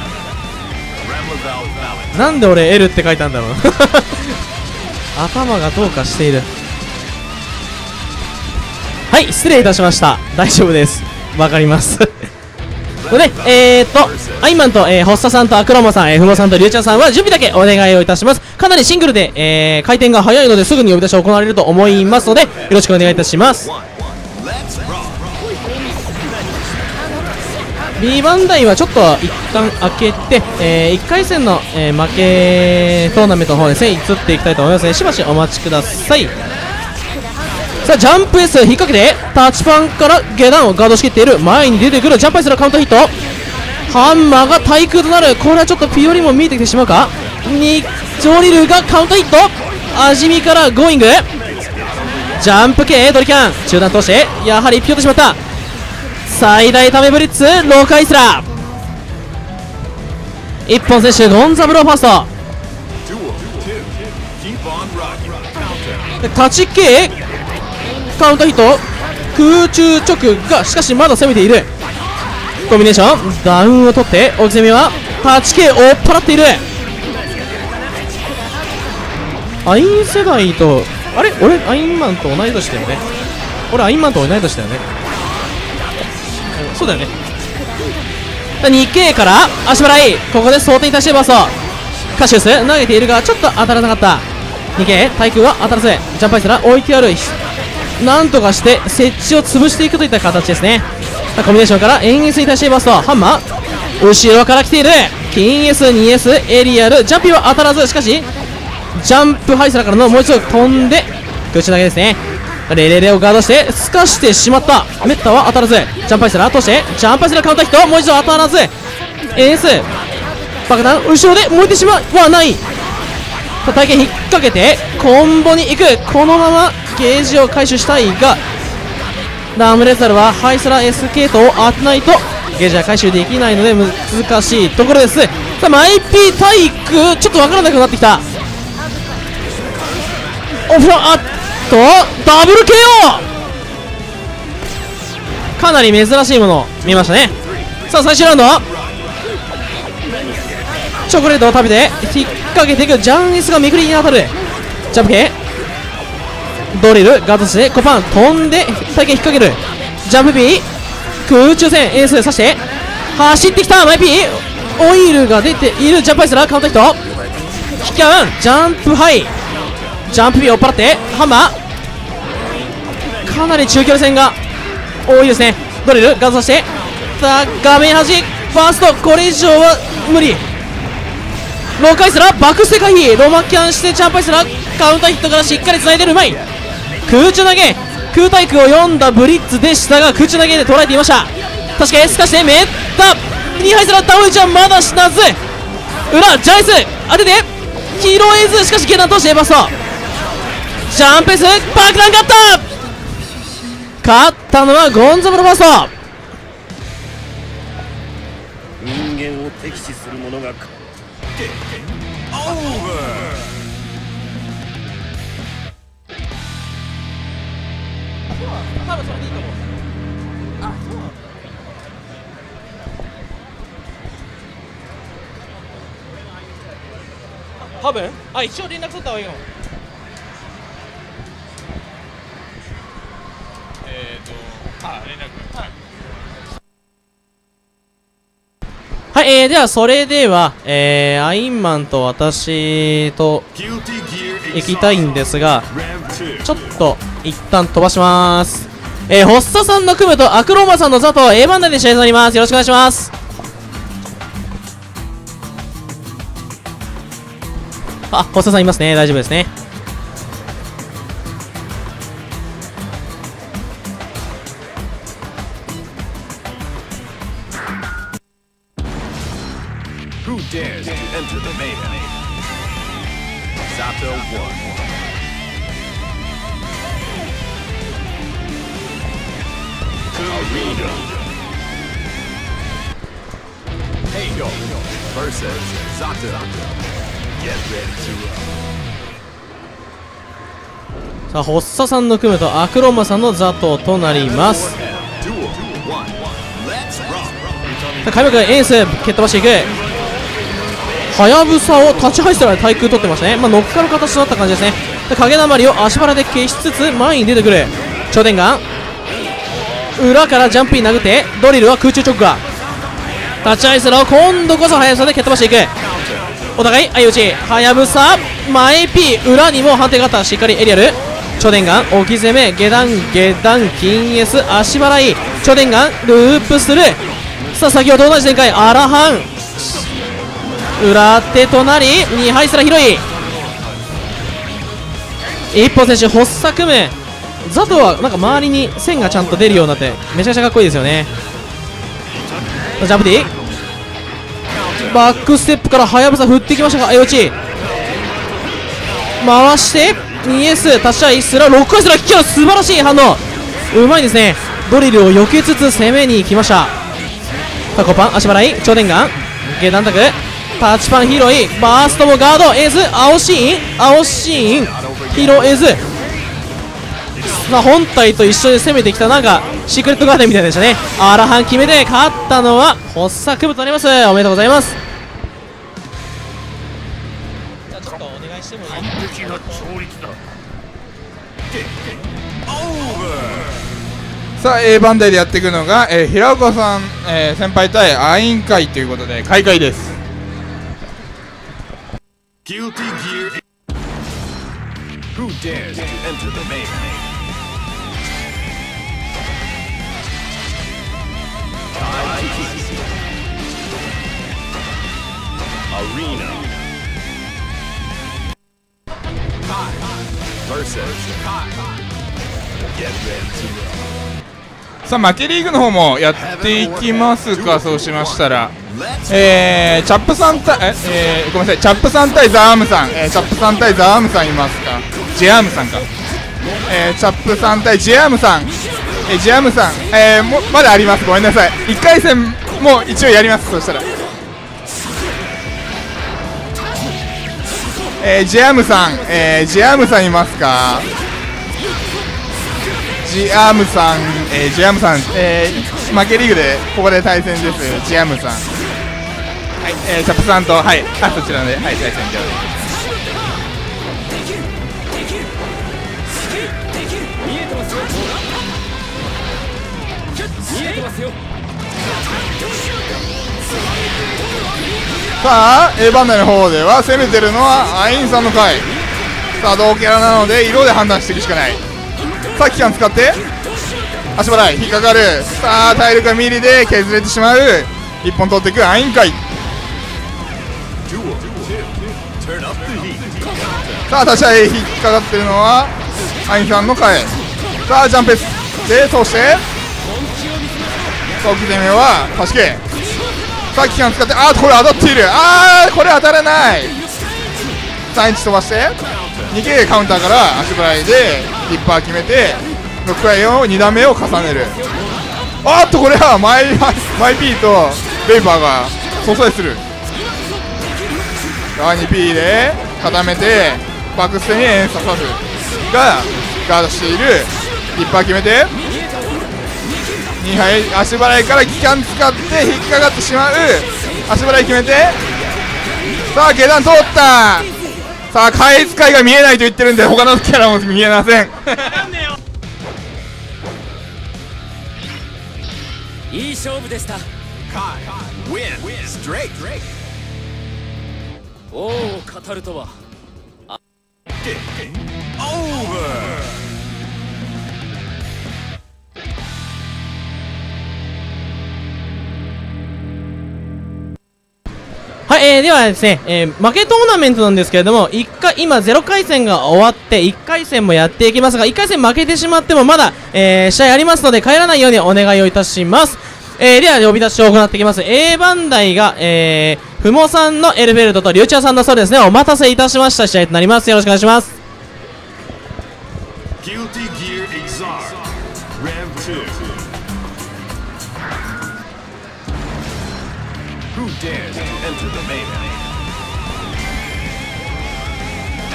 [SPEAKER 1] なんで俺 L って書いたんだろう頭がどうかしている。はい、失礼いたしました。大丈夫です、わかりますで、えーっとアイマンと、えー、ホッサさんとアクロマさん、えー、フモさんとリュウちゃんさんは準備だけお願いをいたします。かなりシングルで、えー、回転が早いのですぐに呼び出しを行われると思いますのでよろしくお願いいたします。 B バンダイはちょっと一旦開けて、えー、いっかい戦の、えー、負けトーナメントの方ですね移っていきたいと思いますね。しばしお待ちください。さあジャンプ S 引っ掛けてタッチパンから下段をガードしきっている。前に出てくるジャンプ S のカウントヒット、ハンマーが対空となる。これはちょっとピオリも見えてきてしまうか。にジョリルがカウントヒット、味見からゴーイングジャンプ系ドリキャン中段通してやはりピオってしまった。最大ためブリッツローカイスラー、一本選手ゴンザブローファースト、立ち系カウントヒット空中直がしかしまだ攻めている。コンビネーションダウンを取って大き攻めは立ち系追っ払っている。アイン世代とあれ俺アインマンと同い年だよね。俺アインマンと同い年だよね。そうだよね。 にケー から足払い、ここで想定に対してバーストカシウス投げているがちょっと当たらなかった。 にケー 対空は当たらずジャンプアイスら置いてある。なんとかして設置を潰していくといった形ですね。コンビネーションからエンエスに対してバーストハンマー後ろから来ている。金 エスにエス エリアルジャンピーは当たらず、しかしジャンプハイスラからのもう一度飛んで口投げですね。レレレをガードしてすかしてしまった。メッタは当たらずジャンプアイスラ通してジャンプアイスラカウンターヒットもう一度当たらず エーエス 爆弾後ろで燃えてしまわない。体験引っ掛けてコンボに行く。このままゲージを回収したいがラムレザルはハイスラ エス 系統を当てないとゲージは回収できないので難しいところです。さあマイピー体育ちょっと分からなくなってきた。オフあっとダブル ケーオー かなり珍しいものを見ましたね。さあ最終ラウンドチョコレートを食べて引っ掛けていく。ジャンエスがめくりに当たる。ジャンプ系ドリルガードしてコパン飛んで体験引っ掛ける。ジャンプ B 空中戦エース刺して走ってきた。マイ P オイルが出ている。ジャンプアイスラーカウントヒット引き合う。ジャンプハイジャンプ B を追っ払ってハンマーかなり中距離戦が多いですね。ドリルガードさせてさあ画面端ファーストこれ以上は無理。ローカイスラバックステ回避ロマキャンしてジャンプアイスラカウンターヒットからしっかりつないでる。うまい空中投げ空対空を読んだブリッツでしたが空中投げで捉えていました。確かにすかしてめったにハイスラダウンちゃんまだ死なず裏ジャイス当てて拾えずしかし下段通してバストジャンプエース爆弾勝った勝ったのはゴンザブロファースト。
[SPEAKER 5] 人間を敵視する者が
[SPEAKER 1] 多分それでいいと思う。あ、そうなの。多分あ、一応連絡取った方がいいの。えーと、あ、連絡。はい。はい、えー、ではそれでは、えー、アインマンと私と行きたいんですが、ちょっと一旦飛ばします。えー、ホッサさんの組むとアクローマさんのザと A バンダイで試合となります。よろしくお願いします。あ、ホッサさんいますね。大丈夫ですね。
[SPEAKER 2] Who dares to enter the mayhem? Sato one.
[SPEAKER 1] さあホッサさんの組むとアクロンマさんのザトウとなります。さあ開幕エース蹴っ飛ばしていく。はやぶさを立ち入ったら対空取ってましたね。まあ、乗っかる形となった感じですね。で影だまりを足腹で消しつつ前に出てくる超電ガン、裏からジャンプイン殴ってドリルは空中直下、立ち合いするを今度こそ速さで蹴っ飛ばしていく。お互い相打ち、はやぶさ前 P 裏にも判定があった。しっかりエリアル超電ガン置き攻め下段下段金 S 足払い超電ガンループする。さあ先ほどと同じ展開、アラハン裏手となりにはいすら広い一本選手発作組む。ザトウはなんか周りに線がちゃんと出るようになってめちゃくちゃかっこいいですよね。ジャンプ D バックステップからはやぶさ振ってきましたが相打ち回して にエス 立ち合いすらろっかいすら引きの素晴らしい反応うまいですね。ドリルを避けつつ攻めに行きました。タコパン足払い超電ガン下段タクタッチパン拾いバーストもガードエース青シーン青シーン拾えず、まあ、本体と一緒に攻めてきたなんかシークレットガーデンみたいでしたね。アラハン決めて勝ったのは発作部となります。おめでとうございます。じゃあちょっとお願いしてもいい？完璧な調律だ。
[SPEAKER 3] さあ A バンダイでやっていくのが、えー、平岡さん、えー、先輩対アイン会ということで開会です。
[SPEAKER 2] Who dares to enter the main? Arena versus Get ready to
[SPEAKER 3] さあ負けリーグの方もやっていきますか。そうしましたらえー、チャップさん対え、えー、ごめんなさいチャップさん対ザームさん、えー、チャップさん対ザームさんいますか。ジェアームさんか、えー、チャップさん対ジェアームさん、えー、ジェアームさん、えー、もまだあります。ごめんなさいいっかい戦も一応やります。そしたらえー、ジェアームさん、えー、ジェアームさんいますか。ジアムさん、えー、ジアムさん、えー、負けリーグでここで対戦です。ジアムさん、はい、えー、チャップさんと、はい、あそちらで、はい、対戦でさあ A バンダイの方では攻めてるのはアインさんの回。さあ同キャラなので色で判断していくしかない。さあ期間使って足払い引っかかる。さあ体力がミリで削れてしまう。いっぽん取っていくアイン会。さあ立ち合い引っかかってるのはアインさんの回。さあジャンプで通して早期攻めは足け。さあ期間使ってあーこれ当たっている。あーこれ当たらない。さんいち飛ばしてにケー カウンターから足払いでリッパー決めてろくかいをに段目を重ねる。あーっとこれはマイマイ P とベイパーが相殺する。側に P で固めてバックステにエンササフがガードしている。リッパー決めてにはい足払いから機関使って引っかかってしまう。足払い決めてさあ下段通った。さあ返す回が見えないと言ってるんで他のキャラも見えません
[SPEAKER 6] いい勝負でした。王を語るとは
[SPEAKER 1] はい、えー、ではですね、えー、負けトーナメントなんですけれどもいっかい今ゼロかい戦が終わっていっかい戦もやっていきますがいっかい戦負けてしまってもまだ、えー、試合ありますので帰らないようにお願いをいたします。えー、では呼び出しを行っていきます。 A バンダイが、えー、ふもさんのエルベルトとリュウチャーさんのそうですねお待たせいたしました試合となります。よろしくお願いします。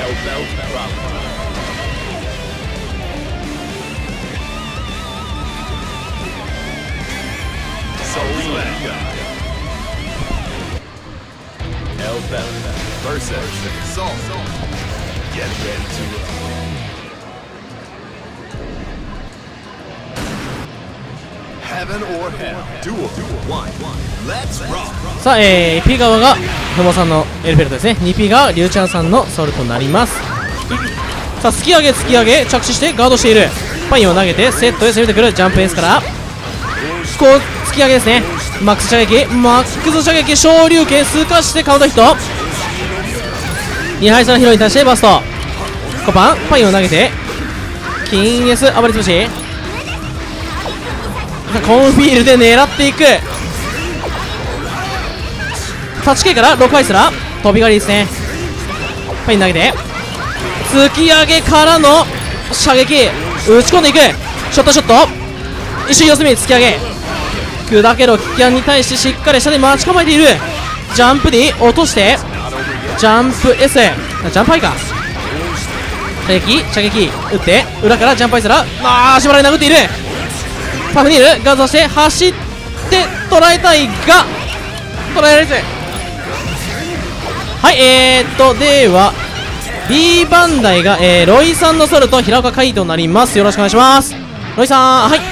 [SPEAKER 1] さあ、えー、P 側がふもさんのエルフェルトですね。 にピー がリュウちゃんさんのソウルとなります。さあ、突き上げ突き上げ着地してガードしている。パインを投げてセットで攻めてくる。ジャンプエースからこう突き上げですね。マックス射撃マックス射撃昇竜拳すかしてカウンターヒット。にはい差のヒロに対してバストコパンパインを投げて金 S 暴れつぶし。コンフィールで狙っていく。タッチ系からろくアイスラ飛び狩りですね。パイン投げて突き上げからの射撃打ち込んでいく。ショットショット一瞬四隅突き上げ砕けろキャンに対してしっかり下で待ち構えている。ジャンプに落としてジャンプ S ジャンプアイか射撃射撃打って裏からジャンプアイスラあーしばらく殴っている。パフニールガードして走って捉えたいが捉えられず。はい、えーっとでは B バンダイが、えー、ロイさんのソルと平岡海となります。よろしくお願いします。ロイさん、はい。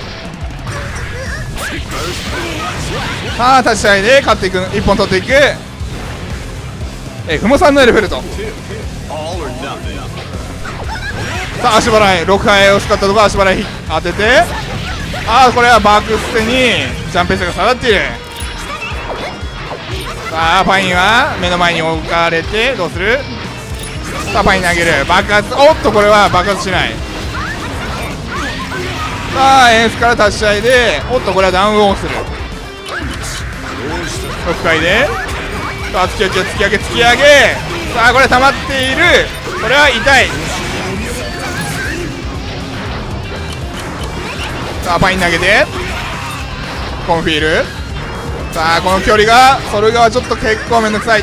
[SPEAKER 3] さあ立ち合いで勝っていく、いっぽん取っていく、えー、ふもさんのエルフェルト。さあ足払いろくかいを使ったところ足払い当てて、ああこれはバックステにジャンプエースが下がっている。さあファインは目の前に置かれてどうする。さあファイン投げる爆発、おっとこれは爆発しない。さあエースから立ち合いでおっとこれはダウンオンする。ろっかいでさあ突き上げ突き上げ突き上げ、さあこれ溜まっている。これは痛い。さあパイン投げてコンフィール。さあこの距離がソルガはちょっと結構めんどくさい。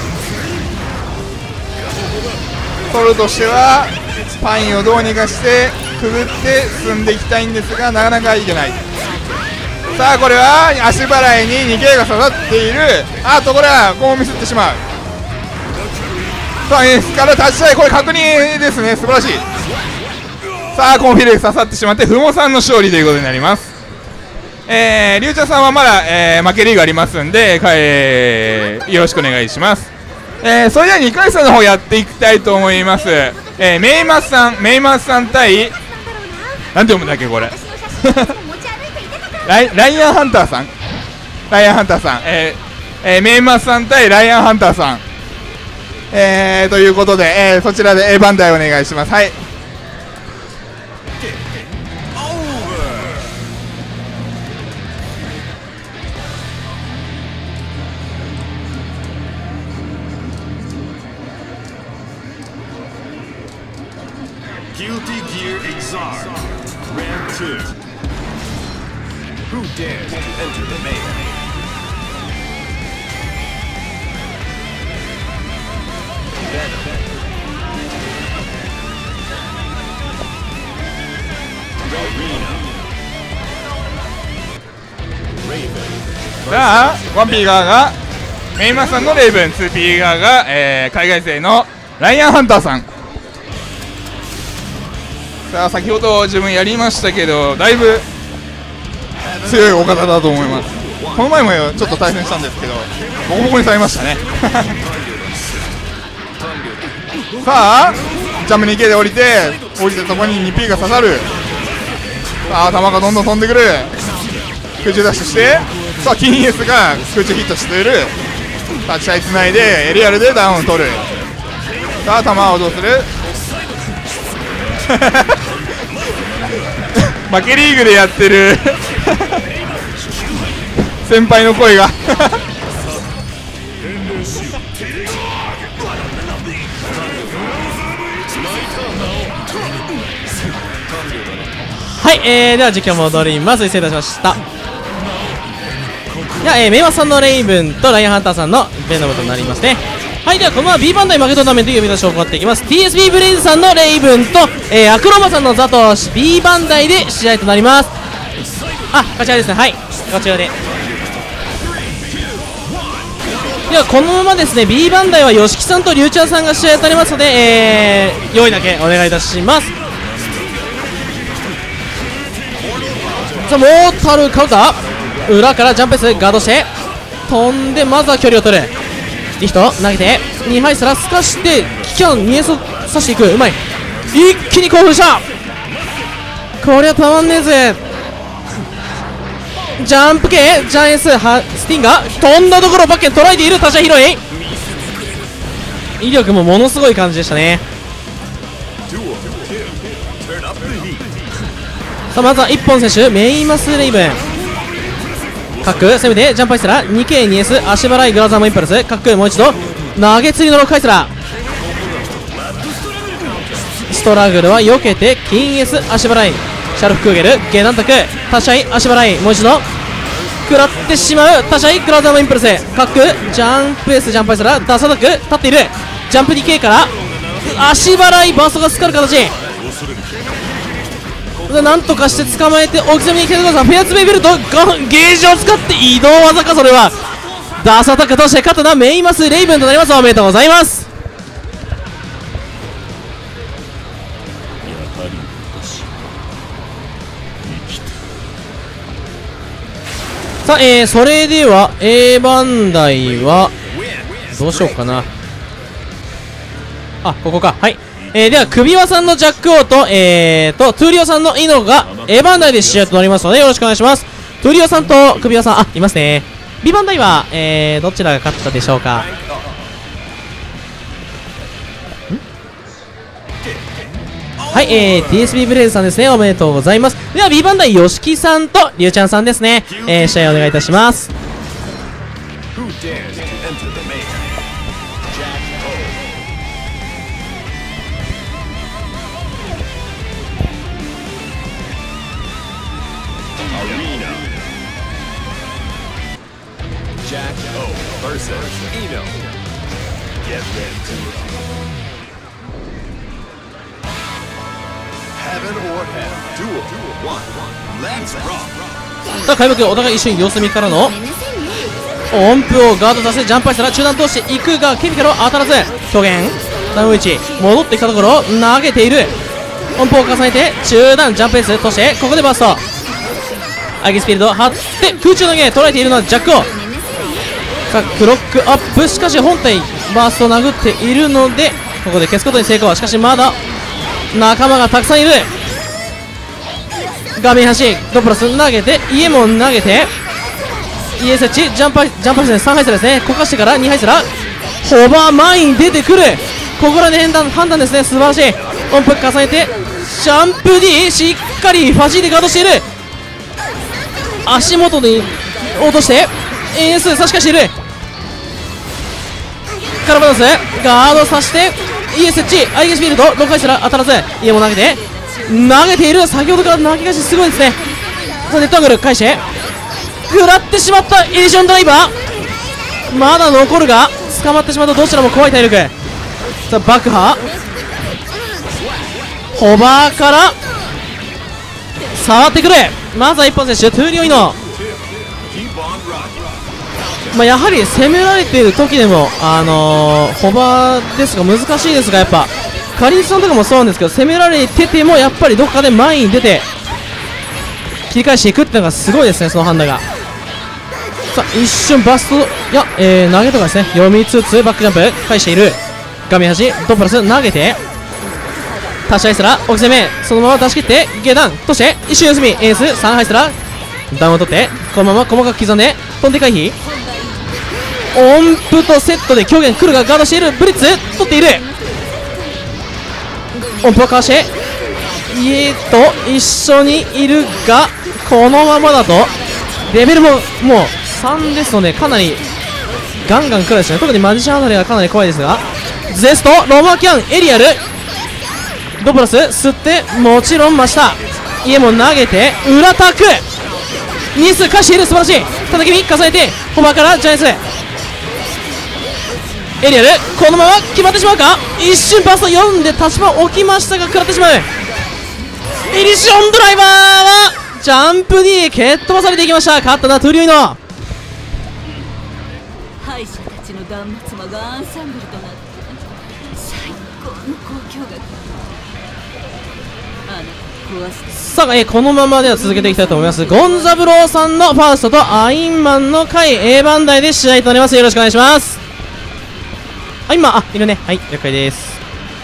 [SPEAKER 3] ソルとしてはパインをどうにかしてくぐって進んでいきたいんですがなかなかいけない。さあこれは足払いに にケー が刺さっている。あとこれはこうミスってしまう。さあエースから立ち合いこれ確認ですね、素晴らしい。さあコンフィール刺さってしまってふもさんの勝利ということになります。えー、リュウチャさんはまだ、えー、負けリーグありますんで、えー、よろしくお願いします。えー、それではにかい戦の方やっていきたいと思います。えー、メイマスさんメイマスさん対なんて読むんだっけこれライライアンハンターさんライアンハンターさん、えーえー、メイマスさん対ライアンハンターさん、えー、ということで、えー、そちらで、えー、バンダイお願いします。はい。
[SPEAKER 2] Guilty Gear Exar Round two. Who dares to enter the melee? Venom. Arena. Raven.
[SPEAKER 3] さあ ワンピー 側がメイマさんのレイブン、 ツーピー 側が、えー、海外勢のライアンハンターさん。さあ先ほど自分やりましたけどだいぶ強いお方だと思います。この前もちょっと対戦したんですけどボコボコにされましたねさあジャンプ にケー で降りて降りたところに にピー が刺さる。さあ球がどんどん飛んでくる。空中ダッシュしてさあキン S が空中ヒットしている。立ち合いつないでエリアルでダウンを取る。さあ球をどうする負けリーグでやってる先輩の声が
[SPEAKER 1] はい、えー、では実況戻ります。失礼いたしました。では、えー、メイマさんのレイブンとライアンハンターさんのベノムとなりますね。 はい、ではこのまま B バンダイ負けトーナメント呼び出しを行っていきます。 ティーエスビー ブレイズさんのレイブンと、えー、アクロバさんのザと B バンダイで試合となります。あ、勝ち合いですね。はい、勝ち合いで。ではこのままですね B バンダイは吉木さんとリュウチャーさんが試合となりますので、えー、用意だけお願いいたします。さあモータルカウンター、裏からジャンプスガードして飛んで、まずは距離を取る。リフト投げてにはいすらすかしてキャンにエスを刺していく。うまい、一気に興奮した。こりゃたまんねえぜ。ジャンプ系ジャイアンスはスティンが飛んだところバッケン捉えている。他者拾い、威力もものすごい感じでしたね。さあまずはいっぽん選手メイマスレイブン角攻めてジャンプアイスラ にケーにエス 足払いグラザームインパルス角もう一度投げ釣りのろっかいスラストラグルは避けて金 S 足払いシャルフクーゲルゲナンタク他者足払いもう一度食らってしまう。他者グラザームインパルス角ジャンプ S ジャンプアイスラダサダク立っている。ジャンプ にケー から足払いバーストがスカる形。なんとかして捕まえて置き攻めに来てください。フェアツベイベルトゲージを使って移動技か。それはダースアタックとして勝ったのはメイマスレイブンとなります。おめでとうございます。さあ、えー、それでは A バンダイはどうしようかな。あ、ここか。はい、えー、では首輪さんのジャックオーとえーとトゥーリオさんのイノが A バンダイで試合となりますのでよろしくお願いします。トゥーリオさんと首輪さん、あ、いますね。 B バンダイは、えー、どちらが勝ったでしょうか。はい、えー、ティーエスビー ブレイズさんですね。おめでとうございます。では B バンダイ吉木さんとリュウちゃんさんですね。えー、試合お願いいたします。さあ開幕お互い一瞬様子見からの音符をガードさせジャンプアイスら中段通していくがケミカルは当たらず表現ダウンいち戻ってきたところ投げている。音符を重ねて中段ジャンプエースとしてここでバーストアギスピールド張って空中投げ捉えているのはジャックオ。さあクロックアップ、しかし本体バーストを殴っているのでここで消すことに成功。しかしまだ仲間がたくさんいる。画面端ドプラス投げて家も投げて イーエスエイチ ジャンプジャンプしてさんはいスラですね。こかしてからにはいスラホバー前に出てくる。ここらで判断判断ですね。素晴らしい。音符重ねてジャンプ D しっかりファジーでガードしている。足元に落として エーエス 差し返している。カラバダンスガードさせて イーエスエイチ アイゲシフィールドろっかいスラ当たらず家も投げて投げている。先ほどから投げ返しすごいですね。さあネットアングル返して食らってしまったエディションドライバーまだ残るが捕まってしまうとどちらも怖い体力。さあ爆破ホバーから触ってくる。まずはいっぽん選手トゥーリオイノ、まあ、やはり攻められている時でもあのー、ホバーですが難しいですがやっぱカリンさんとかもそうなんですけど攻められててもやっぱりどっかで前に出て切り返していくっていうのがすごいですね。その判断がさあ一瞬バストいや、えー、投げとかですね読みつつバックジャンプ返している。画面端ドプラス投げてタッシュアイスラ置き攻めそのまま出し切って下段として一瞬休みエースさんハイスラダウンを取ってこのまま細かく刻んで飛んで回避音符とセットで狂言来るがガードしている。ブリッツ取っている。音符をかわして家と一緒にいるがこのままだとレベルももうさんですのでかなりガンガン来るですね。特にマジシャンあたりがかなり怖いですがゼストロマキャンエリアルドプラス吸ってもちろん真下家も投げて裏タクニス返している。素晴らしい叩き身重ねてホバーからジャイアンツエリアルこのまま決まってしまうか。一瞬バースト読んで立場置きましたが食らってしまう。イリシオンドライバーはジャンプに蹴っ飛ばされていきました。勝ったのはトゥリュイの
[SPEAKER 4] 敗者たちの断末魔がアンサンブルとなって最高の交響楽。あなた壊して
[SPEAKER 1] さあ、えー、このままでは続けていきたいと思います。ゴンザブローさんのファーストとアインマンの回 A 番台で試合となります。よろしくお願いします。あ、今、あ、いるね。はい、了解です。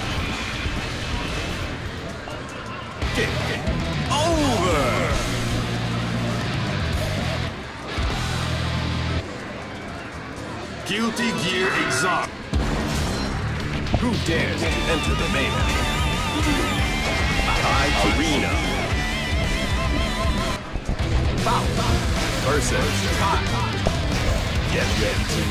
[SPEAKER 2] Guilty Gear Exotic. Who dares to enter the main arena? Versus time. Get ready to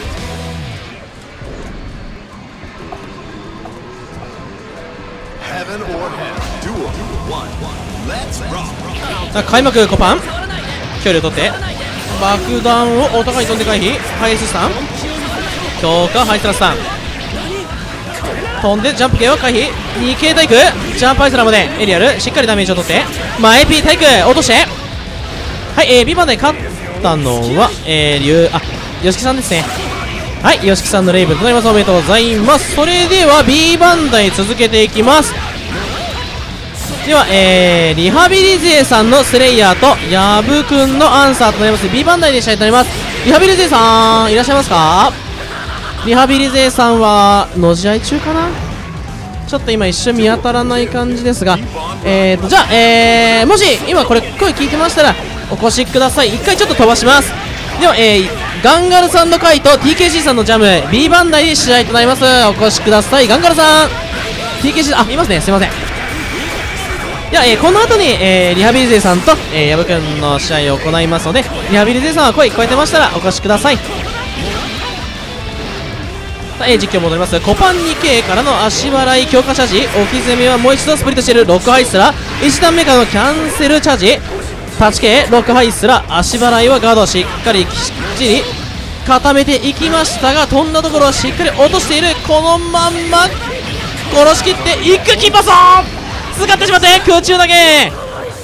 [SPEAKER 2] Heaven or Hell. Duel one. Let's rock.
[SPEAKER 1] さあ、開幕コパン距離を取って爆弾をお互い飛んで回避。ハイススタン強化ハイスラスタン飛んでジャンプ系は回避。に系体育ジャンプハイスラまでエリアルしっかりダメージを取って前 P 体育落としてはい、えー、B 番台勝ったのはえー、リュウあ吉木さんですね。はい、吉木さんのレイブンとなります。おめでとうございます。それでは B 番台続けていきます。では、えー、リハビリ勢さんのスレイヤーとヤブくんのアンサーとなります。 B 番台で試合となります。リハビリ勢さんいらっしゃいますか。リハビリ勢さんはの試合中かな。ちょっと今一瞬見当たらない感じですが、えーとじゃあ、えー、もし今これ声聞いてましたらお越しください。一回ちょっと飛ばします。では、えー、ガンガルさんの回と ティーケーシー さんのジャム B 番台で試合となります。お越しください。ガンガルさん ティーケーシー あいますね、すいません。では、えー、この後に、えー、リハビリ勢さんと、えー、ヤブくんの試合を行いますので、リハビリ勢さんは声聞こえてましたらお越しください。えー、実況戻ります。コパン にケー からの足払い強化チャージ、置き攻めはもう一度スプリットしているロックハイスラー、いち段目からのキャンセルチャージ、タッチ系ロックハイスラー、足払いはガードをしっかりきっちり固めていきましたが、飛んだところをしっかり落としている。このまんま殺しきっていく。キンパソン使ってしまって空中投げ。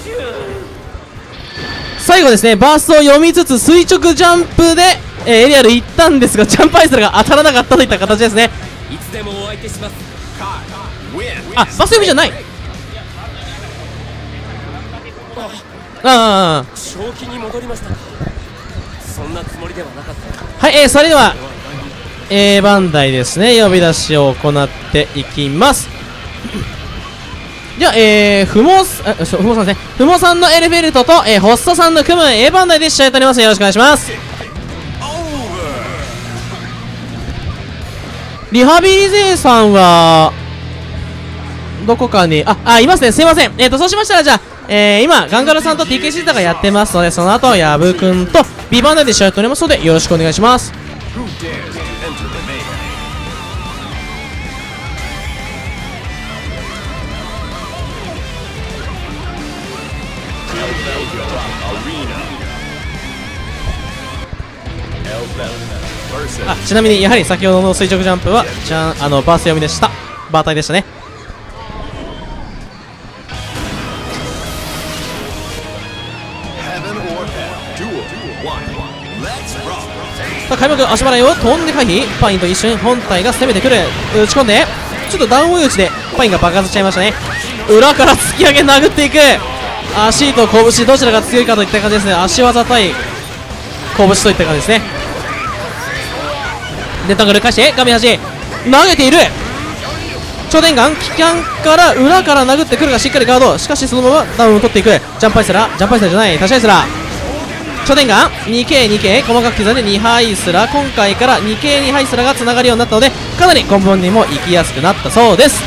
[SPEAKER 1] 最後ですね、バーストを読みつつ垂直ジャンプで、えー、エリアル行ったんですが、ジャンプアイスラが当たらなかったといった形ですね。
[SPEAKER 6] いつでもお相手します。
[SPEAKER 1] あ、バースト読みじゃない。ああ、
[SPEAKER 6] 正気に戻りました。そんなつもりではなかった。
[SPEAKER 1] はい、えー、それでは A 番台ですね、呼び出しを行っていきます。じゃあ、えー、ふもさん、ふもさんですね、ふもさんのエレフェルトと、えー、ホッサさんの組む A 番台で試合となります。よろしくお願いします。リハビリ勢さんはどこかにあ、あ、いますね、すいません。えーと、そうしましたら、じゃあ、えー、今ガンガルさんと ティーケーシー さんがやってますので、その後ヤブくんと B 番台で試合となりますので、よろしくお願いします。あ、ちなみにやはり先ほどの垂直ジャンプはじゃんあのバース読みでした。バータイでしたね。さあ、開幕足払いを飛んで回避。パインと一緒に本体が攻めてくる。打ち込んでちょっとダウン追い打ちでパインが爆発しちゃいましたね。裏から突き上げ殴っていく。足と拳どちらが強いかといった感じですね。足技対拳といった感じですね。デッドアングル返して画面端投げている。超電ガン機関から裏から殴ってくるがしっかりガード。しかしそのままダウンを取っていく。ジャンプアイスラージャンプアイスラーじゃないタシアイスラー超電ガン にケーにケー 細かく刻んでにハイスラー。今回から にケーにハイスラーがつながるようになったので、かなり根本にも行きやすくなったそうです。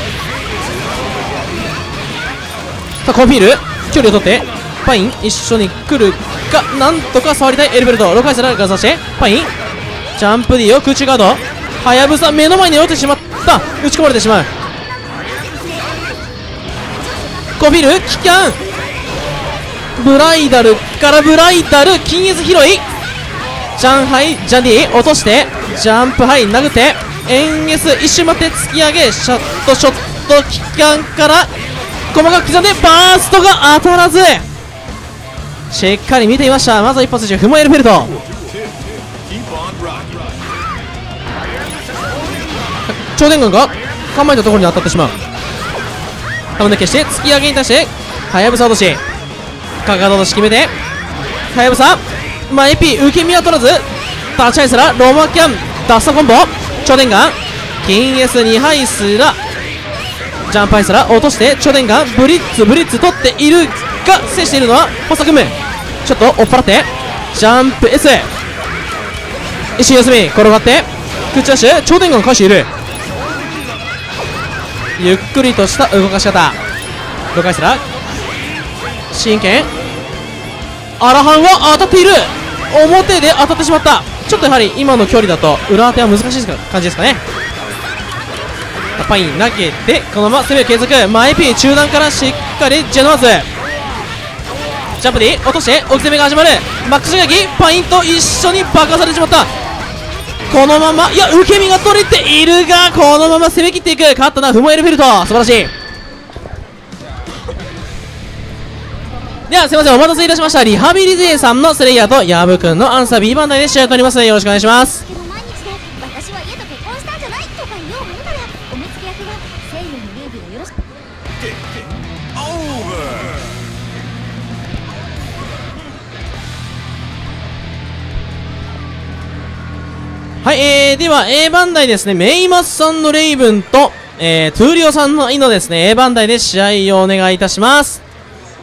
[SPEAKER 1] さあコンフィール距離を取ってパイン一緒に来るが、なんとか触りたいエルベルト。ローカイスラーガザしてパインジャンプ D を空中ガード。はやぶさ目の前に落ちてしまった。打ち込まれてしまう。コンフィールキャンブライダルからブライダル金逸拾い。ジャンハイジャンディ落としてジャンプハイ殴って円 S 一瞬待って突き上げショットショット機関から細かく刻んでバーストが当たらず、しっかり見ていました。まずは一発選手フモエルフェルト、超電ガンが構えたところに当たってしまう。頭抜けして突き上げに対してはやぶさ落とし、かかと落とし決めてはやぶさ前 P 受け身は取らず立ち合いすらロマキャンダストコンボ、超電ガン金 エスに ハイスラジャンプハイスラ落として超電ガンブリッツブリッツ取っているが制しているのはポスタクム、ちょっと追っ払ってジャンプ S 一瞬休み転がってクッチダッシュ超電ガン返している。ゆっくりとした動かし方、ロカイスラ真剣アラハンは当たっている、表で当たってしまった。ちょっとやはり今の距離だと裏当ては難しい感じですかね。パイン投げてこのまま攻めを継続、前 P 中段からしっかりジェノワーズジャンプで落として置き攻めが始まる。マックス射撃パインと一緒に爆破されてしまった。このままいや受け身が取れているがこのまま攻め切っていく。勝ったのはフモエルフェルト、素晴らしい。ではすいませんお待たせいたしました。リハビリ勢さんのスレイヤーとヤブくんのアンサー B 番台で試合となりますのでよろしくお願いします。
[SPEAKER 7] けど毎日で私は家と結婚したんじゃないとか言おうものならお目付け役が西洋の礼儀をよろしく。
[SPEAKER 1] はい、えー、では A 番台ですね、メイマスさんのレイブンと、えー、トゥーリオさんのイノですね A 番台で試合をお願いいたします。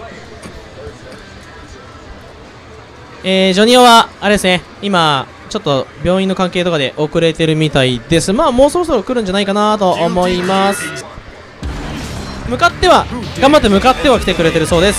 [SPEAKER 1] えー、ジョニオはあれですね、今ちょっと病院の関係とかで遅れてるみたいです。まあもうそろそろ来るんじゃないかなと思います。向かっては頑張って向かっては来てくれてるそうです。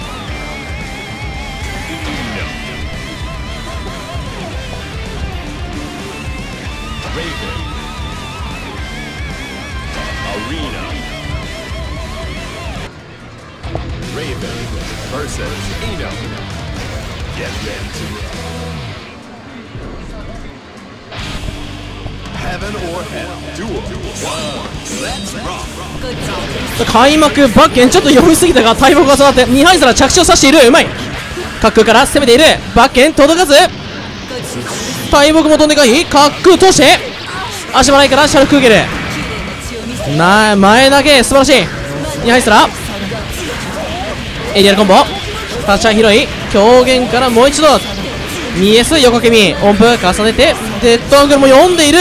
[SPEAKER 1] 開幕バッケンちょっと読みすぎたが大木が育ってにハイズラ着地を刺している。うまい滑空から攻めている。バッケン届かず大木も飛んでかい滑空通して足払いからシャルクーゲルな前投げ素晴らしい。にハイズラエリアルコンボ立ち合い広い狂言からもう一度 にエス 横ケミ音符重ねてデッドアングルも読んでいる。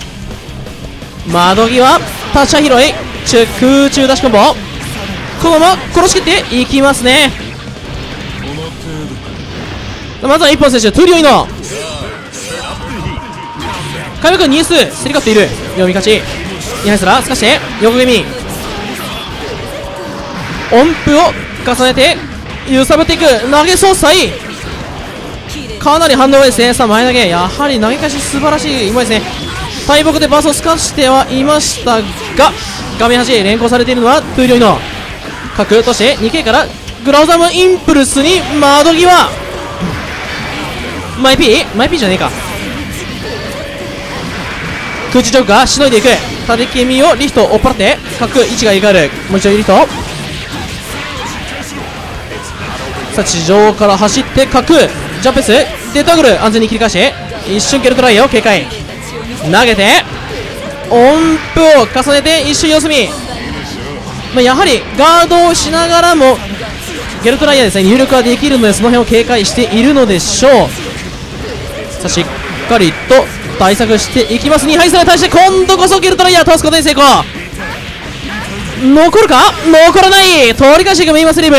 [SPEAKER 1] 窓際立ち合い広い中空中出しコンボこのまま殺しきっていきますね。まずは一本選手トゥーリオイノ開幕にエス競り勝っている読み勝ちにハイスラーすかして横ケミ音符を重ねて揺さぶっていく投げ総裁かなり反応がですね。さあ前投げやはり投げ返し素晴らしいうまいですね。大木でバースをすかしてはいましたが画面端連行されているのはトゥーリオイノ角として にケー からグラウザムインプルスに窓際マイ P マイ P じゃねえか空中ジョークがしのいでいく縦ケミをリフト追っ払って角位置が入れ替わるもう一度リフトさあ地上から走って角ジャンプスデッドアングル安全に切り返して一瞬ケルトライを警戒投げて音符を重ねて一瞬様子見、まあ、やはりガードをしながらもゲルトライヤーですね入力はできるのでその辺を警戒しているのでしょう。さあしっかりと対策していきます。にハイスラに対して今度こそゲルトライヤー倒すことに成功。残るか残らない通り返していくメインマスリーブ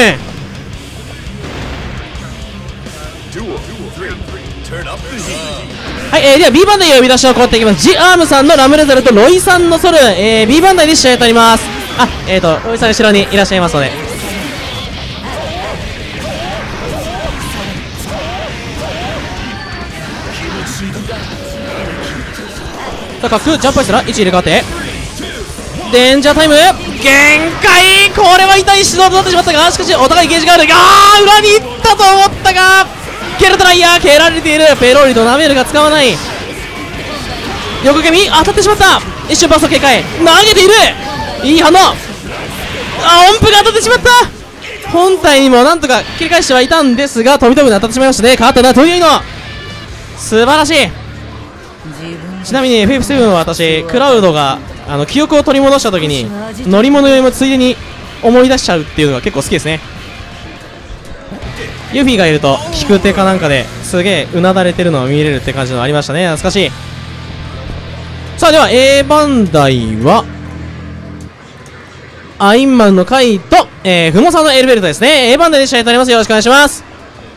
[SPEAKER 1] はい、えー、では B 番台呼び出しを行っていきます。ジアームさんのラムレザルとロイさんのソル、えー、B 番台で試合となります。あ、えーとロイさん後ろにいらっしゃいますのでさあ角ジャンプアイスラ位置入れ替わってデンジャータイム限界これは痛い指導となってしまったがしかしお互いゲージがあるあー裏に行ったと思ったがゲルトライヤー蹴られているペロリとナメルが使わない横蹴り当たってしまった。一瞬バスト警戒投げている。いい反応。あ、音符が当たってしまった。本体にもなんとか切り返してはいたんですが、飛び飛ぶに当たってしまいましたね。変わったな、トイレの素晴らしい。ちなみに エフエフセブン は私クラウドがあの記憶を取り戻した時に乗り物酔いもついでに思い出しちゃうっていうのが結構好きですね。ユフィがいると聞く手かなんかですげえうなだれてるのを見れるって感じのありましたね。懐かしい。さあでは A バンダイはアインマンの回と、えー、フモさんのエルベルトですね。 A バンダイで試合となります。よろしくお願いします。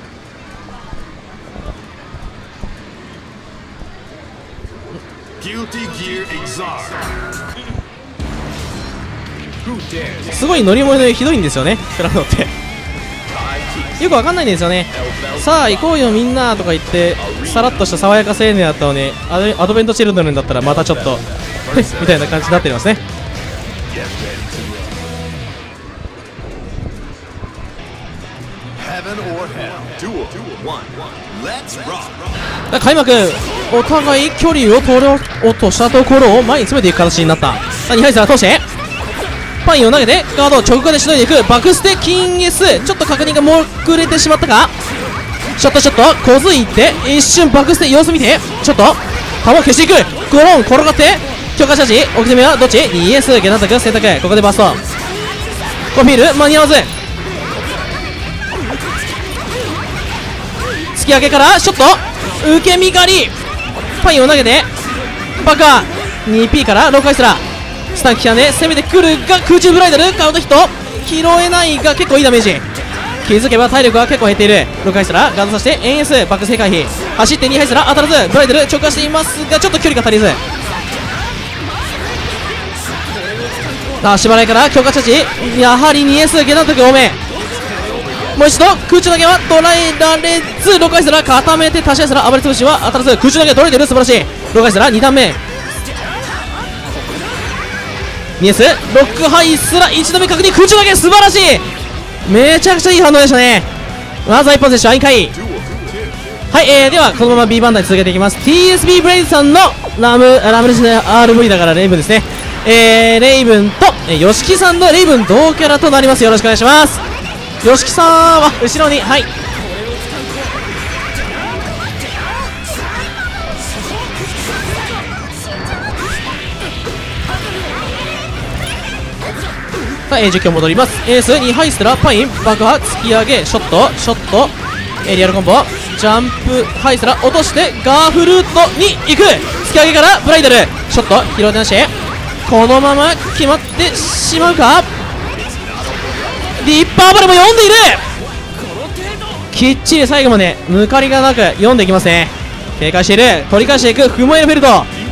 [SPEAKER 1] すごい乗り物でひどいんですよね、クラウドってよくわかんないんですよね。さあ行こうよみんなとか言ってさらっとした爽やか青年だったのに、アドアドベントチルドレンだったらまたちょっとみたいな感じになってますね。開幕、お互い距離を取ろうとしたところを前に詰めていく形になった。さあにはいから通してパインを投げてガードを直下でしのいでいく。バクステキンゲス、ちょっと確認が遅れてしまったか。ショットショット小づいて一瞬バクステ様子見てちょっと球を消していく。ゴロン転がって強化チャージ。奥攻めはどっち。 ディーエス ゲナタク選択。ここでバストコフィール間に合わず突き上げからショット受け身狩りパインを投げてバカ にピー からローカイスラスタンキャンで攻めてくるが空中ブライダルカウントヒット拾えないが結構いいダメージ。気づけば体力が結構減っている。ローカイスラガードさせて エヌエス バック正回避走ってにハイスラ当たらずブライダル直下していますがちょっと距離が足りず。足払いから強化チャージやはり にエス ゲナントク多め。もう一度空中投げは捉えられずローカイスラ固めて足し合いすら暴れ潰しは当たらず空中投げ取れてる。素晴らしい。ローカイスラに段目 にエス ロックハイスラいち度目確認空中投げ素晴らしい。めちゃくちゃいい反応でしたね。まずは一本選手アインカイ。はい、えー、ではこのまま B バンダイ続けていきます。 ティーエスビー ブレイズさんのラムラムですね アールブイ だからレイブンですね。えー、レイブンと、えー、ヨシキさんのレイブン同キャラとなります。よろしくお願いします。ヨシキさんは後ろにはいさあ、えー、実況戻ります。エースにハイステラパイン爆破突き上げショットショットエリアルコンボジャンプハイステラ落としてガーフルートに行く突き上げからブライダルショット拾ってなしこのまま決まってしまうか。リッパーバルも読んでいる。きっちり最後まで抜かりがなく読んでいきますね。警戒している。取り返していくフモエルフェルト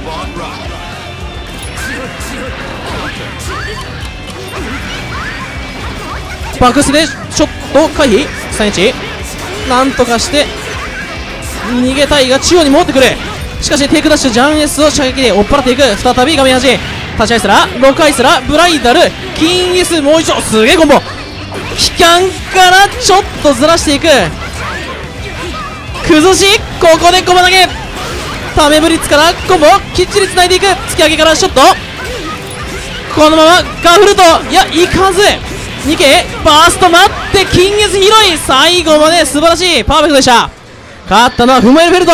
[SPEAKER 1] バックスでショット回避さんインチなんとかして逃げたいが中央に戻ってくる。しかしテイクダッシュジャンエスを射撃で追っ払っていく。再び画面端立ち合いすらロックアイスラブライダルキンギスもう一度すげえコンボ機関からちょっとずらしていく崩しここでコマ投げタメブリッツからコンボきっちりつないでいく突き上げからショットこのままガーフルトいやいかず にケー バースト待ってキンギス広い最後まで素晴らしいパーフェクトでした。勝ったのはフモエルフェルト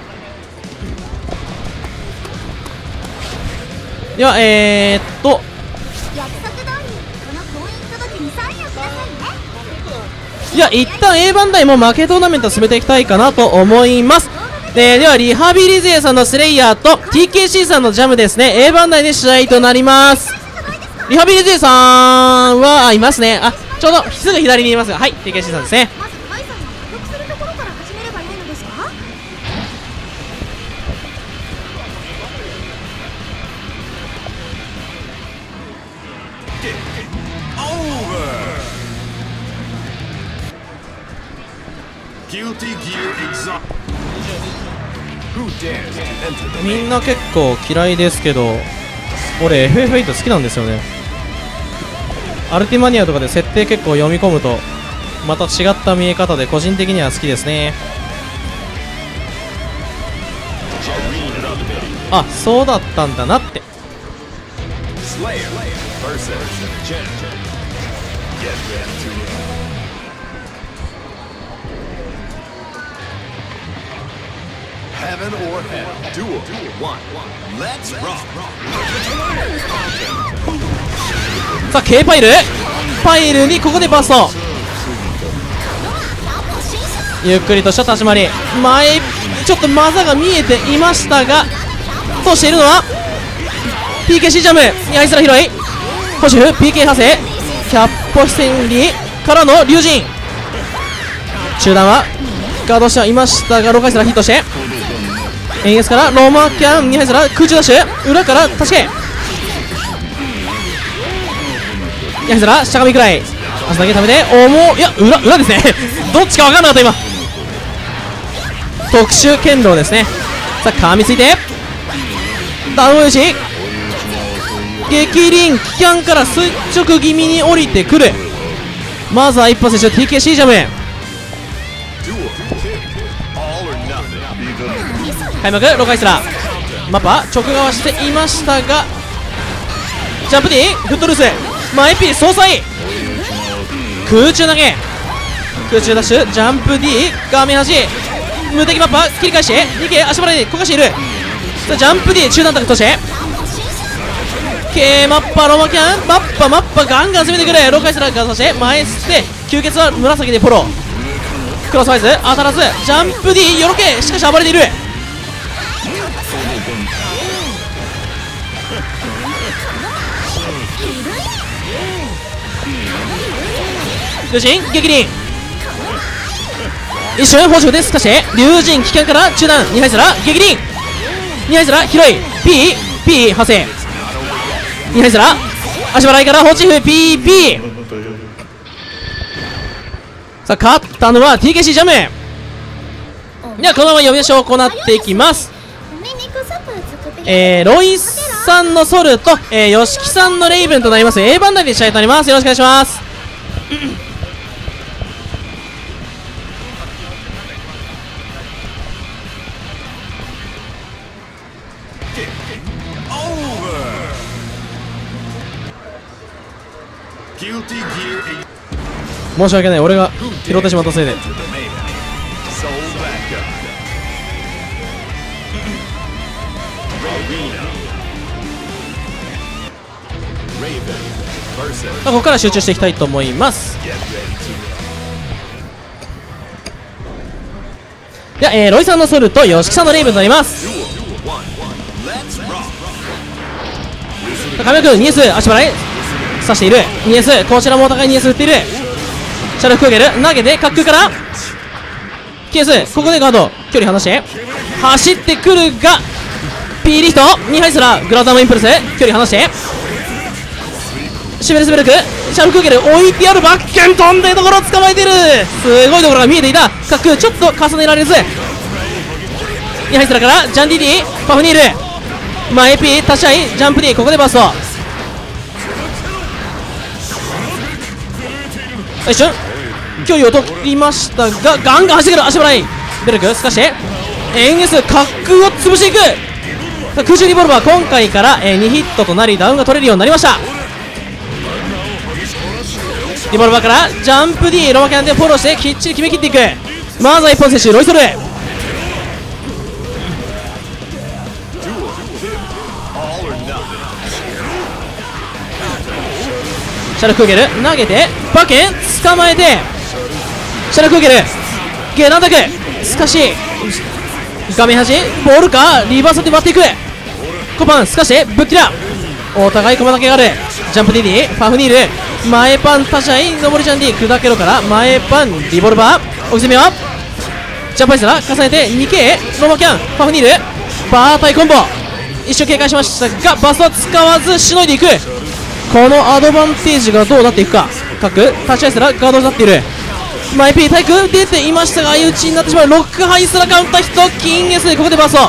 [SPEAKER 1] ではえー、っと
[SPEAKER 7] 約束通りこの婚姻届にサインをくださいね。
[SPEAKER 1] いや一旦 A バンダイも負けトーナメント進めていきたいかなと思います。でではリハビリ勢さんのスレイヤーと ティーケーシー さんのジャムですね A バンダイで試合となります。リハビリ勢さんはあいますね。あちょうどすぐ左にいますがはい ティーケーシー さんですね。
[SPEAKER 7] まずカイさんが獲得するところから始めればよいのですか。
[SPEAKER 1] みんな結構嫌いですけど俺 エフエフエイト 好きなんですよね。アルティマニアとかで設定結構読み込むとまた違った見え方で個人的には好きですね。 あ、そうだったんだなって。
[SPEAKER 2] Slayer versus Chen. Get ready to roll. Heaven or hell. Duel one. Let's rock.
[SPEAKER 1] さあ K パイルパイルにここでバースト。ゆっくりとした立ち回り、前ちょっと技が見えていましたが、通しているのは ピーケーシー ジャム。やいづら広いホシフ ピーケー 派生キャッポヒセンリからの龍神。中段はガードしてはいましたが、ローカイスラヒットしてエンエスからローマキャンにハイスラ空中ダッシュ、裏から確けにハイスラしゃがみくらい足だけ食べて重いや裏裏ですねどっちか分かんなかった今。特殊剣道ですね。さあ噛みついてダウン打ち激輪気キャンから垂直気味に降りてくる。まずは一発で ティーケーシー ジャム開幕。ローカイスラマッパ直側していましたが、ジャンプ D フットルース前 P 総裁空中投げ空中ダッシュジャンプ D 画面端無敵マッパ切り返して にケー 足払いにこかしている。さあジャンプ D 中段タックとして K マッパロマキャンマッパマッパガンガン攻めてくる。ローカイスラガンさせて前吸って吸血は紫でフォロークロスファイズ当たらずジャンプ D よろけしかし暴れている。龍神激輪一瞬補助ですかし龍神危険から中段にハイスラ激輪にハイスラ広い P P 派生にハイスラ足払いからホチフ ピーピー。 さあ勝ったのは ティーケーシー ジャム。ではこのまま呼び出しを行っていきます。えー、ロイさんのソルと、えー、吉木さんのレイブンとなります A 番台で試合となります。よろしくお願いします。申し訳ない、俺が拾ってしまったせいで。ここから集中していきたいと思います。では、えー、ロイさんのソルと吉木さんのレイブンとなります。亀君 にエス 足払い刺している にエス こちらもお互い にエス 振っている。シャルフクーゲル投げて滑空からケースここでガード距離離して走ってくるが P リフトにハイスラグラダムインプルス距離離してシベルスベルクシャルフクーゲル置いてあるバッケン飛んでるところを捕まえている。すごいところが見えていた。滑空ちょっと重ねられずにハイスラからジャン ディーディー パフニール前 P 立ち合いジャンプ D ここでバースト一瞬距離を取りましたがガンガン走ってくる足払いベルクすかしてエンエス滑空を潰していく。さあ空中リボルバー今回から、えー、にヒットとなりダウンが取れるようになりました。リボルバーからジャンプ D ロマキャンでフォローしてきっちり決めきっていく。まずは一本選手ロイソルシャルクーゲル投げてバケン捕まえてシャルクーゲルゲナンタクすかし画面端ボールかリバーサで割っていくコパンすかしてぶっきらお互い駒だけがあるジャンプ ディーディー ファフニール前パンタシャイノボリちゃん D 砕けろから前パンリボルバー置き攻めはジャンプアイスラ重ねて にケー ローマキャンファフニールバータイコンボ一瞬警戒しましたがバストは使わずしのいでいく。このアドバンテージがどうなっていくか。各立ち合いすらガードになっている。前 P 対空出ていましたが相打ちになってしまう。ロックハイスラカウンターヒットキン S ここでバースト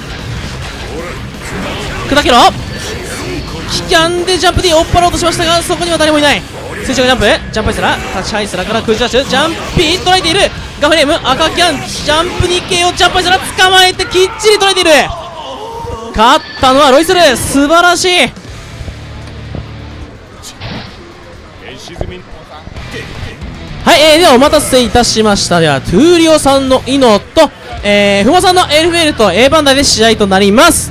[SPEAKER 1] 砕けろキキャンでジャンプ D 追っ払おうとしましたがそこには誰もいない。垂直ジャンプジャンプアイスラ立ちハイスラから空中ダッシュジャンプ P 捉えているガフレーム赤キャンジャンプ にケー をジャンプアイスラ捕まえてきっちり捉えている。 勝ったのはロイスル、素晴らしい。はい、えー、ではお待たせいたしました。ではトゥーリオさんのイノと、えー、フモさんのエルフェルト A バンダイで試合となります。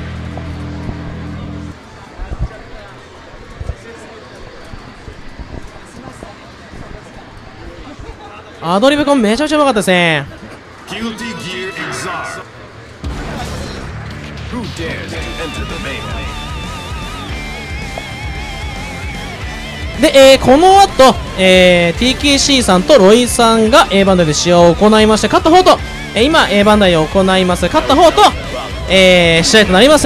[SPEAKER 1] アドリブコンめちゃくちゃうまかったですね。で、えー、この後、えー、ティーケーシー さんとロイさんが A バンダイで試合を行いまして、勝った方と、えー、今 A バンダイを行います、勝った方と、えー、試合となります。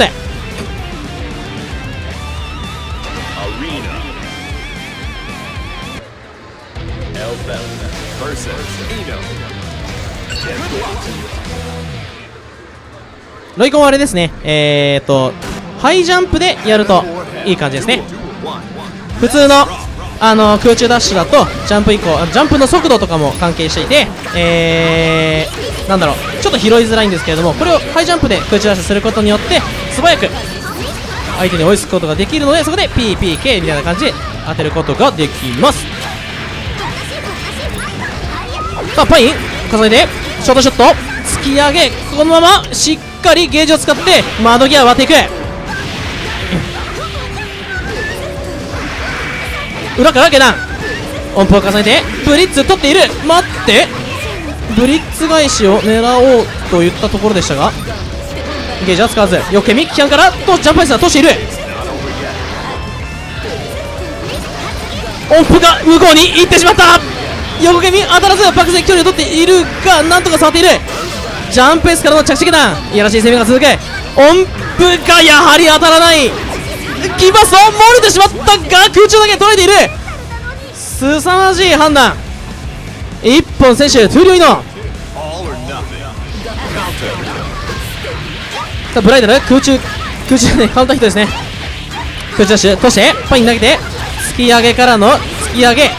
[SPEAKER 1] ロイコンはあれですね、えーと、ハイジャンプでやるといい感じですね。普通の、あの空中ダッシュだとジャンプ以降、ジャンプの速度とかも関係していて、えー、なんだろう、ちょっと拾いづらいんですけれども、これをハイジャンプで空中ダッシュすることによって素早く相手に追いつくことができるので、そこで ピーピーケー みたいな感じで当てることができます。さあパイン重ねてショートショット突き上げ、このまましっかりゲージを使って窓際を割っていく。裏から下段音符を重ねてブリッツ取っている。待って、ブリッツ返しを狙おうといったところでしたが、ゲージは使わず、よけみキャンからとジャンプアイスが通している。音符が向こうに行ってしまった。横蹴み当たらず、バックで距離を取っているが、なんとか触っている。ジャンプエースからの着地下段、いやらしい攻めが続く。音符がやはり当たらない。キーパスを漏れてしまったが、空中だけ取れている。すさまじい判断。一本選手トゥーリオイノ。さあブライダル空中空中でカウンターヒットですね。空中ダッシュ通してパイン投げて突き上げからの突き上げ、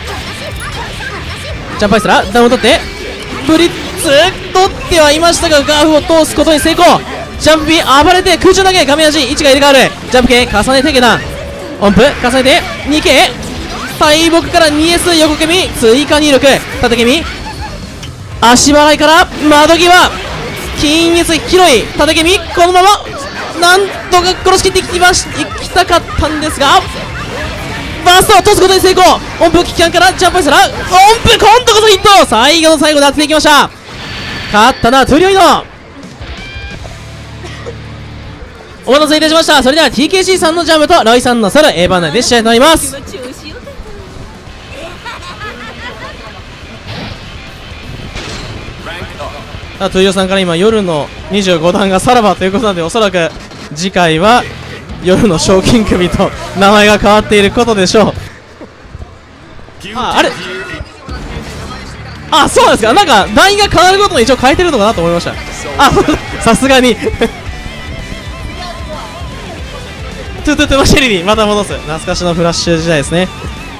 [SPEAKER 1] ジャンプアイスラダウンを取ってブリッツ取ってはいましたが、ガーフを通すことに成功。ジャンプビ暴れて空中投げ、画面端位置が入れ替わる。ジャンプ系重ねて下段音符重ねて にケー 大木から にエス 横蹴み追加入力、縦蹴み足払いから窓際均一広い縦蹴み、このままなんとか殺し切っていきましいきたかったんですが、バーストを通すことに成功。音符キャンからジャンプアイスラ音符今度こそヒット。最後の最後で当てていきました。勝ったなトゥーリオイノ。お待たせいたしました。それでは ティーケーシー さんのジャムとロイさんのソル A バンダイで試合となります。さあトゥーリオさんから今夜のにじゅうごだんがさらばということなので、おそらく次回は夜の賞金首と名前が変わっていることでしょう。あ、あれあ、そうなんですか。なんか団員が変わることも一応変えてるのかなと思いました。あ、さすがにトゥトゥトゥマシェリにまた戻す。懐かしのフラッシュ時代ですね。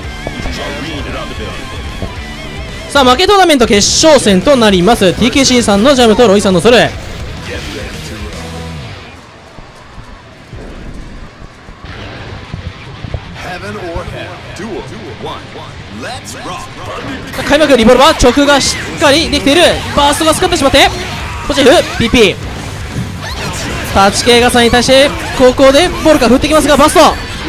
[SPEAKER 1] さあ負けトーナメント決勝戦となります。 ティーケーシー さんのジャムとロイさんのソル。開幕リボルバー直がしっかりできている。バーストが使ってしまってポチフ ピーピー タッチ系傘に対してここでボルカ振ってきますが、バスト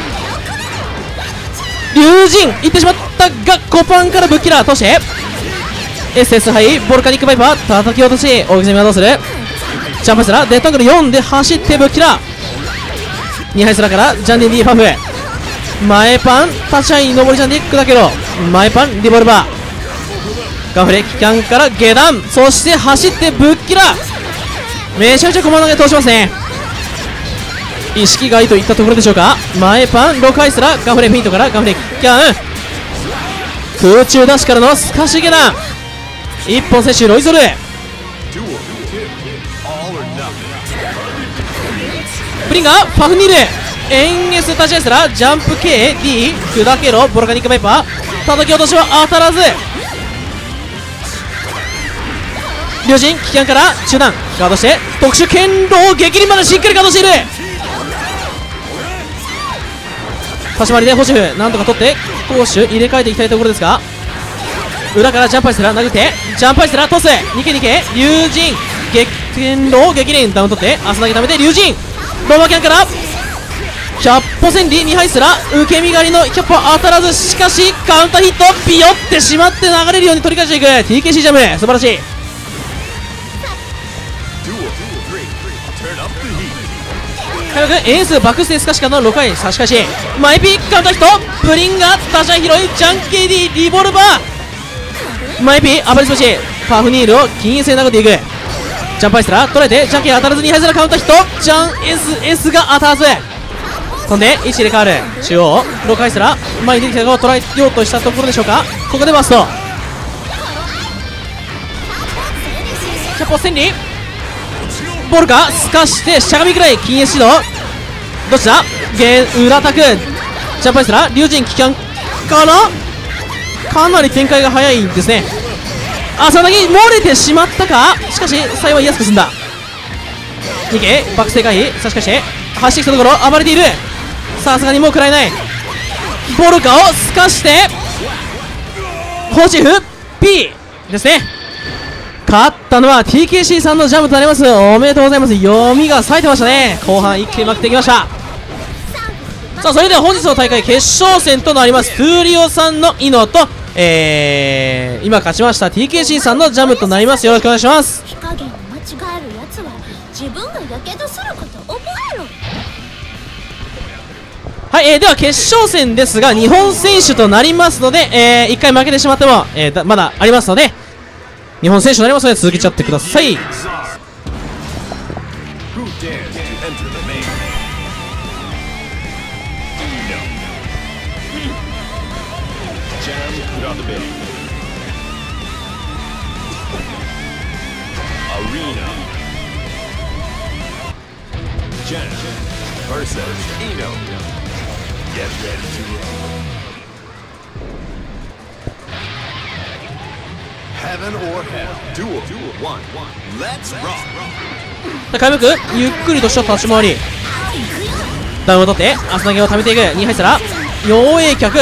[SPEAKER 1] 龍神いってしまったが、コパンからブッキラー通して エスエス ハイボルカニックバイパー叩き落とし、大木攻めはどうする。ジャンプスラデッドアングルよんで走ってブッキラーにハイスラからジャンディン D ファフ前パン立ち合い上りジャンディックだけど前パンリボルバーガフレキキャンから下段、そして走ってブッキラーめちゃめちゃ駒投げ通しますね。意識外といったところでしょうか。前パンろくハイスラガフレフィントからガフレキャン空中ダッシュからのスカシゲダン一本選手ロイゾルブリンガーファフニールエンゲス立ち合いスラジャンプ ケーディー 砕けろボルカニックバイパー叩き落としは当たらず。龍神危険から中段ガードして特殊剣道激鱗までしっかりガードしている。 差し回りでホシフなんとか取って攻守入れ替えていきたいところですが、裏からジャンプアイスラ殴ってジャンプアイスラトスにけにけ龍神激天狼激輪ダウン取って朝投げ溜めて龍神ローマキャンからひゃっ歩千里にはいすら受け身狩りのひゃっ歩当たらず、しかしカウンターヒットビヨってしまって流れるように取り返していく ティーケーシー ジャム、素晴らしい。開幕エースバックステースカシカのろっかい差し返しマイピーカウンターヒットブリンガ打者拾いジャンケーディリボルバーマイピー暴れスマッシュパフニールを禁煙性殴っていくジャンプアイスラ捉えてジャンケー当たらずにハイズラカウンターヒットジャン エスエス が当たらず飛んで位置入れ替わる中央ローカイスラ前に出てきたのを捉えようとしたところでしょうか。ここでバストひゃっ歩千里ボールかすかしてしゃがみくらい禁煙指導どっちだゲー裏タクジャンプアイスラ龍神機関かなかなり展開が早いですね。あさなぎ漏れてしまったかしかし幸い安く済んだにけバックステ回避差し返して走ってきたところ暴れているさすがにもう食らえないボルカをすかしてホシフ P ですね。勝ったのは ティーケーシー さんのジャムとなります。おめでとうございます。読みが冴えてましたね。後半一気にまくっていきました。さあそれでは本日の大会決勝戦となります。トゥーリオさんのイノと、えー、今勝ちました ティーケーシー さんのジャムとなります。よろしくお願いします。
[SPEAKER 7] 火加減を間違えるやつは自分がやけどすること覚えろ。
[SPEAKER 1] はい、えー、では決勝戦ですが日本選手となりますので、えー、いっかい負けてしまっても、えー、だまだありますので日本選手となりますので続けちゃってください。開幕ゆっくりとした立ち回りダウンを取って朝投げを溜めていくにはいしたら陽影脚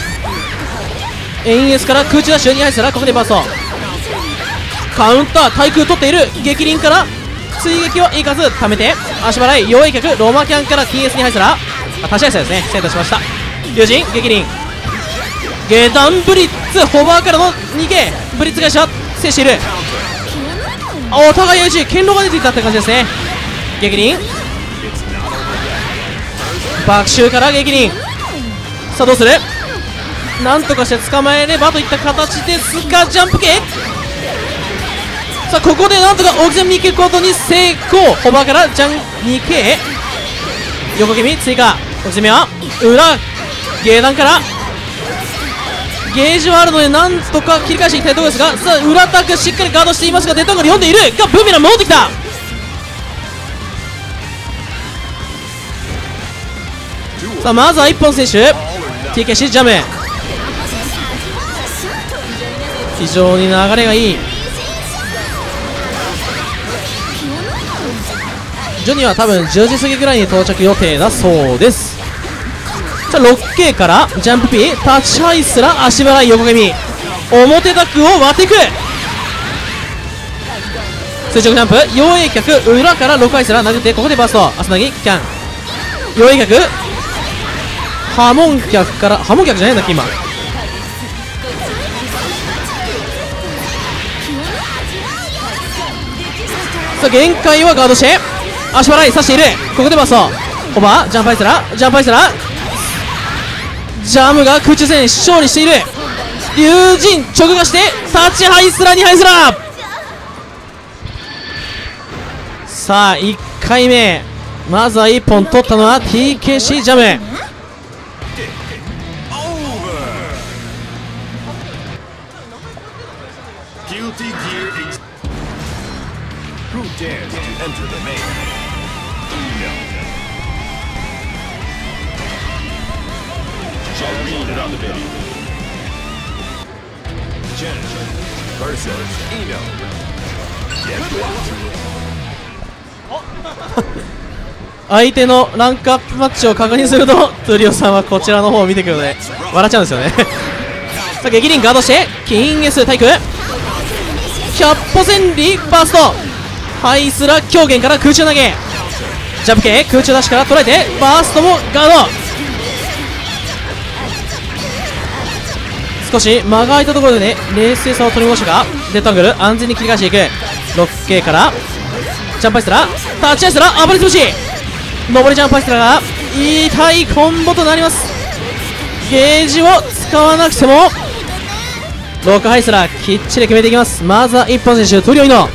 [SPEAKER 1] 円 S から空中ダッシュにはいしたらここでバーストカウンター対空取っている激輪から追撃はいかず溜めて足払い陽影脚ローマキャンから ティーエス にはいしたら足し合いですねセットしました龍神激輪下段ブリッツホバーからのにけブリッツ返しは制しているお互い エージー 剣路が出ていたって感じですね。激輪爆臭から激輪さあどうするなんとかして捕まえればといった形ですがジャンプ系さあここでなんとか大きさに行くことに成功ホバーからジャン にケー 横気味追加大きさは裏下段からゲージはあるのでなんとか切り返していきたいところですがさあ裏タックしっかりガードしていますがデッドアングル読んでいるがブーメラン戻ってきたさあまずはいっぽん選手 ティーケーシー ジャム非常に流れがいいジョニーは多分じゅうじ過ぎぐらいに到着予定だそうです。さあ ろくケー からジャンプ P タッチハイスラ足払い横気味表タックを割っていく垂直ジャンプ陽影脚裏からろくハイスラ投げてここでバースト朝投げキャン陽影脚ハモン脚からハモン脚じゃないんだっけ今さあ限界はガードして足払い刺しているここでバーストオーバージャンプアイスラジャンプアイスラジャムが空中戦勝利している龍神直がしてタッチハイスラにハイスラさあいっかいめまずはいっぽん取ったのは ティーケーシー ジャム相手のランクアップマッチを確認するとトゥリオさんはこちらの方を見てくるので笑っちゃうんですよねさあ激鱗ガードしてキン S 対空キャッポ戦リバーストハイスラ狂言から空中投げジャンプ系空中ダッシュから捉えてバーストもガード少し間が空いたところでね冷静さを取り戻したがデッドアングル安全に切り返していく ろくケー からジャンプアイスラタッチアイスラ暴れ潰し上りジャンプアイスラが痛いコンボとなります。ゲージを使わなくてもろくハイスラきっちり決めていきます。まずは一本選手トゥリオイノ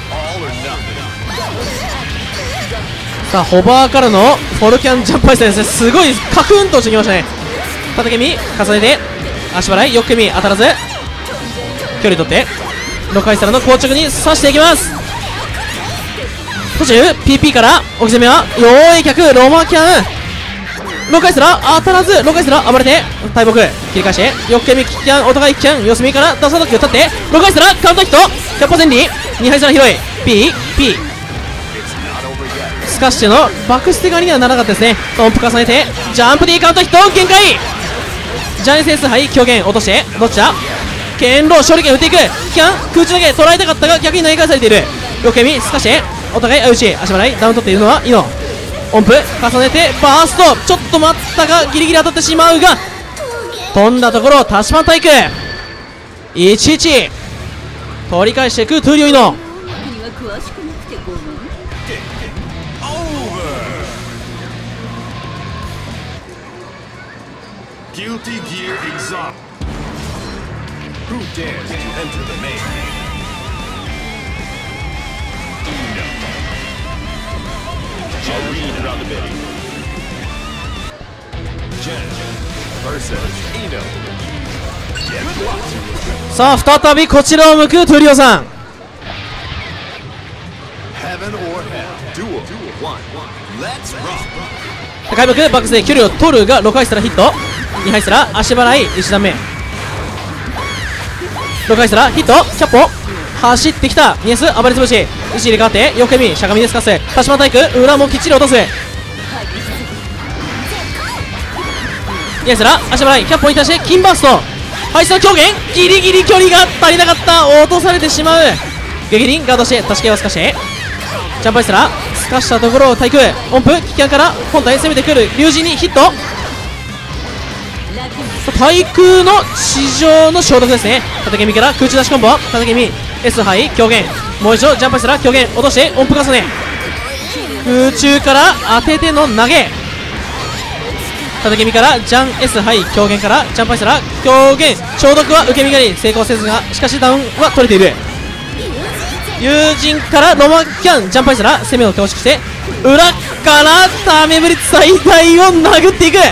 [SPEAKER 1] さあホバーからのフォルキャンジャンプアイスラですね。すごいカクンとしてきましたね。縦蹴り重ねて足払いよく蹴り当たらず距離取ってろくハイスラの硬直に刺していきます。途中 ピーピー から置き攻めは用意客ロマキャンろくハイスラ当たらずろくハイスラ暴れて大木切り返してよく蹴りキキャンお互いキャン四隅からダサダック立ってろくハイスラカウンターヒットキャッポ戦利にハイスラ広い ピーピー スカッシュのバックステ側にはならなかったですね。トンプ重ねてジャンプ D カウンターヒット限界ジャニセンスハイ狂言落としてどっちだ剣道処理剣打っていくキャン空中投げ捉えたかったが逆に投げ返されているよく蹴りスカッシュお互い相打ち足払いダウン取っているのはイノ音符重ねてバーストちょっと待ったがギリギリ当たってしまうが飛んだところタシマン体育いちいち取り返していくトゥリオイノ
[SPEAKER 4] には詳しくなくてごめん。
[SPEAKER 2] Guilty Gear Exotic. Who dares to enter the main? Arena around the bit. Jen versus Eno. Get blocked.
[SPEAKER 1] さあ再びこちらを向くトゥリオさん
[SPEAKER 2] Heaven or hell. Duel. One. Let's rock.
[SPEAKER 1] 開幕バックスで距離を取るがろくハイスラヒットにハイスラ足払いいち段目ろくハイスラヒットキャッポ走ってきたニエス暴れ潰し石入れ替わってよく見しゃがみですかす田島体育裏もきっちり落とすニエスラ足払いキャッポに対して金バーストハイスラ狂言ギリギリ距離が足りなかった落とされてしまう激鱗ガードして助けをすかしてジャンプアイスラすかしたところを対空音符キキャンから本体攻めてくる龍神にヒット対空の地上の消毒ですね。縦蹴りから空中出しコンボ縦蹴り S ハイ狂言もう一度ジャンプアイスラ狂言落として音符重ね空中から当てての投げ縦蹴りからジャン S ハイ狂言からジャンプアイスラ狂言消毒は受け身狩り成功せずがしかしダウンは取れている友人からロマキャンジャンプアイスラ攻めを強縮して裏からタメブリッツ最大を殴っていく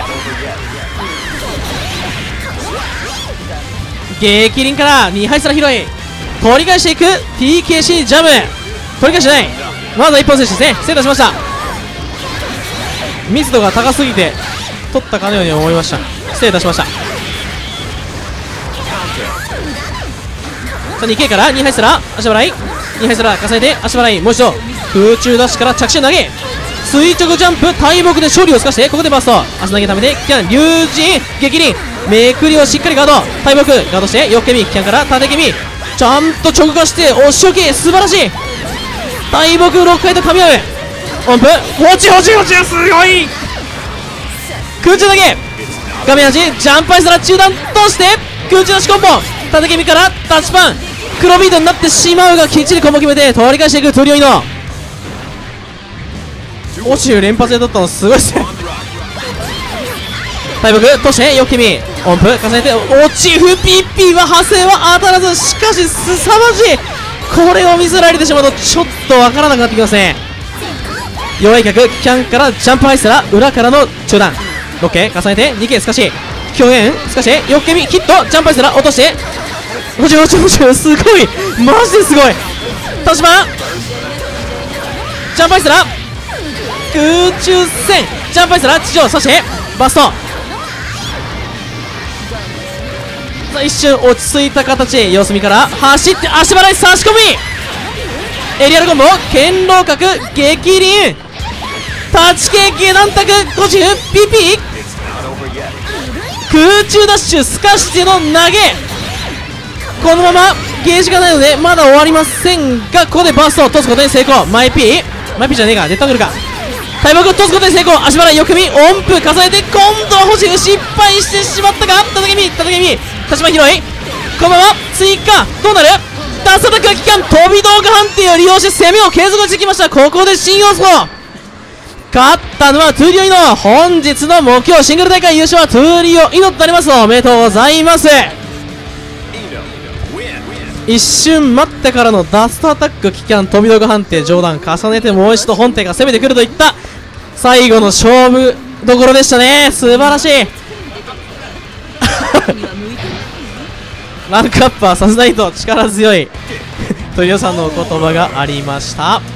[SPEAKER 1] 激鱗からにハイスラ広い取り返していく ティーケーシー ジャム取り返してないまずはいっぽん選手ですね失礼いたしました密度が高すぎて取ったかのように思いました失礼いたしましたさあ にケー からにハイスラ足払いにハイスラ重ねて足払いもう一度空中ダッシュから着地投げ垂直ジャンプ大木で勝利をすかしてここでバースト足投げためてキャン龍神激鱗めくりをしっかりガード大木ガードしてよく蹴りキャンから縦蹴りちゃんと直下して押し置き素晴らしい大木ろっかいと噛み合う音符落ち落ち落ちすごい空中投げ画面端ジャンプアイスラ中段として空中出しコンボ縦蹴りからタッチパン黒ビートになってしまうがきっちりコンボ決めて取り返していくトゥリオイノ落ち連発で取ったのすごいですね大木としてよくみ音符重ねて落ちフピッピーは派生は当たらずしかしすさまじいこれを見せられてしまうとちょっとわからなくなってきますね弱い客キャンからジャンプアイスラ裏からの中段 ろっケー 重ねて にケー すかし狂言すかしよくみヒットジャンプアイスラ落として落ち落ち落ちすごいマジですごい田島ジャンプアイスラ空中戦ジャンプアイスラ地上そしてバストさあ一瞬落ち着いた形様子見から走って足払い差し込みエリアルコンボ堅牢角激鱗立ち系下段卓ごじゅう ピーピー 空中ダッシュすかしての投げ、このままゲージがないのでまだ終わりませんが、ここでバーストを通すことに成功。マイピーマイピーじゃねえか、ネットが来るか。大木を通すことに成功。足払いよく見音符重ねて今度は星失敗してしまったが、叩き身叩き身立場広い、このまま追加どうなる。ダスアタックが期間飛び道具判定を利用して攻めを継続してきました。ここで新要素、勝ったのはトゥーリオイノ。本日の目標シングル大会優勝はトゥーリオイノとなります。おめでとうございます。一瞬待ってからのダストアタック期間飛び道具判定上段重ねてもう一度本体が攻めてくるといった最後の勝負どころでしたね。素晴らしいランクアップはさせないと力強いトリオさんのお言葉がありました。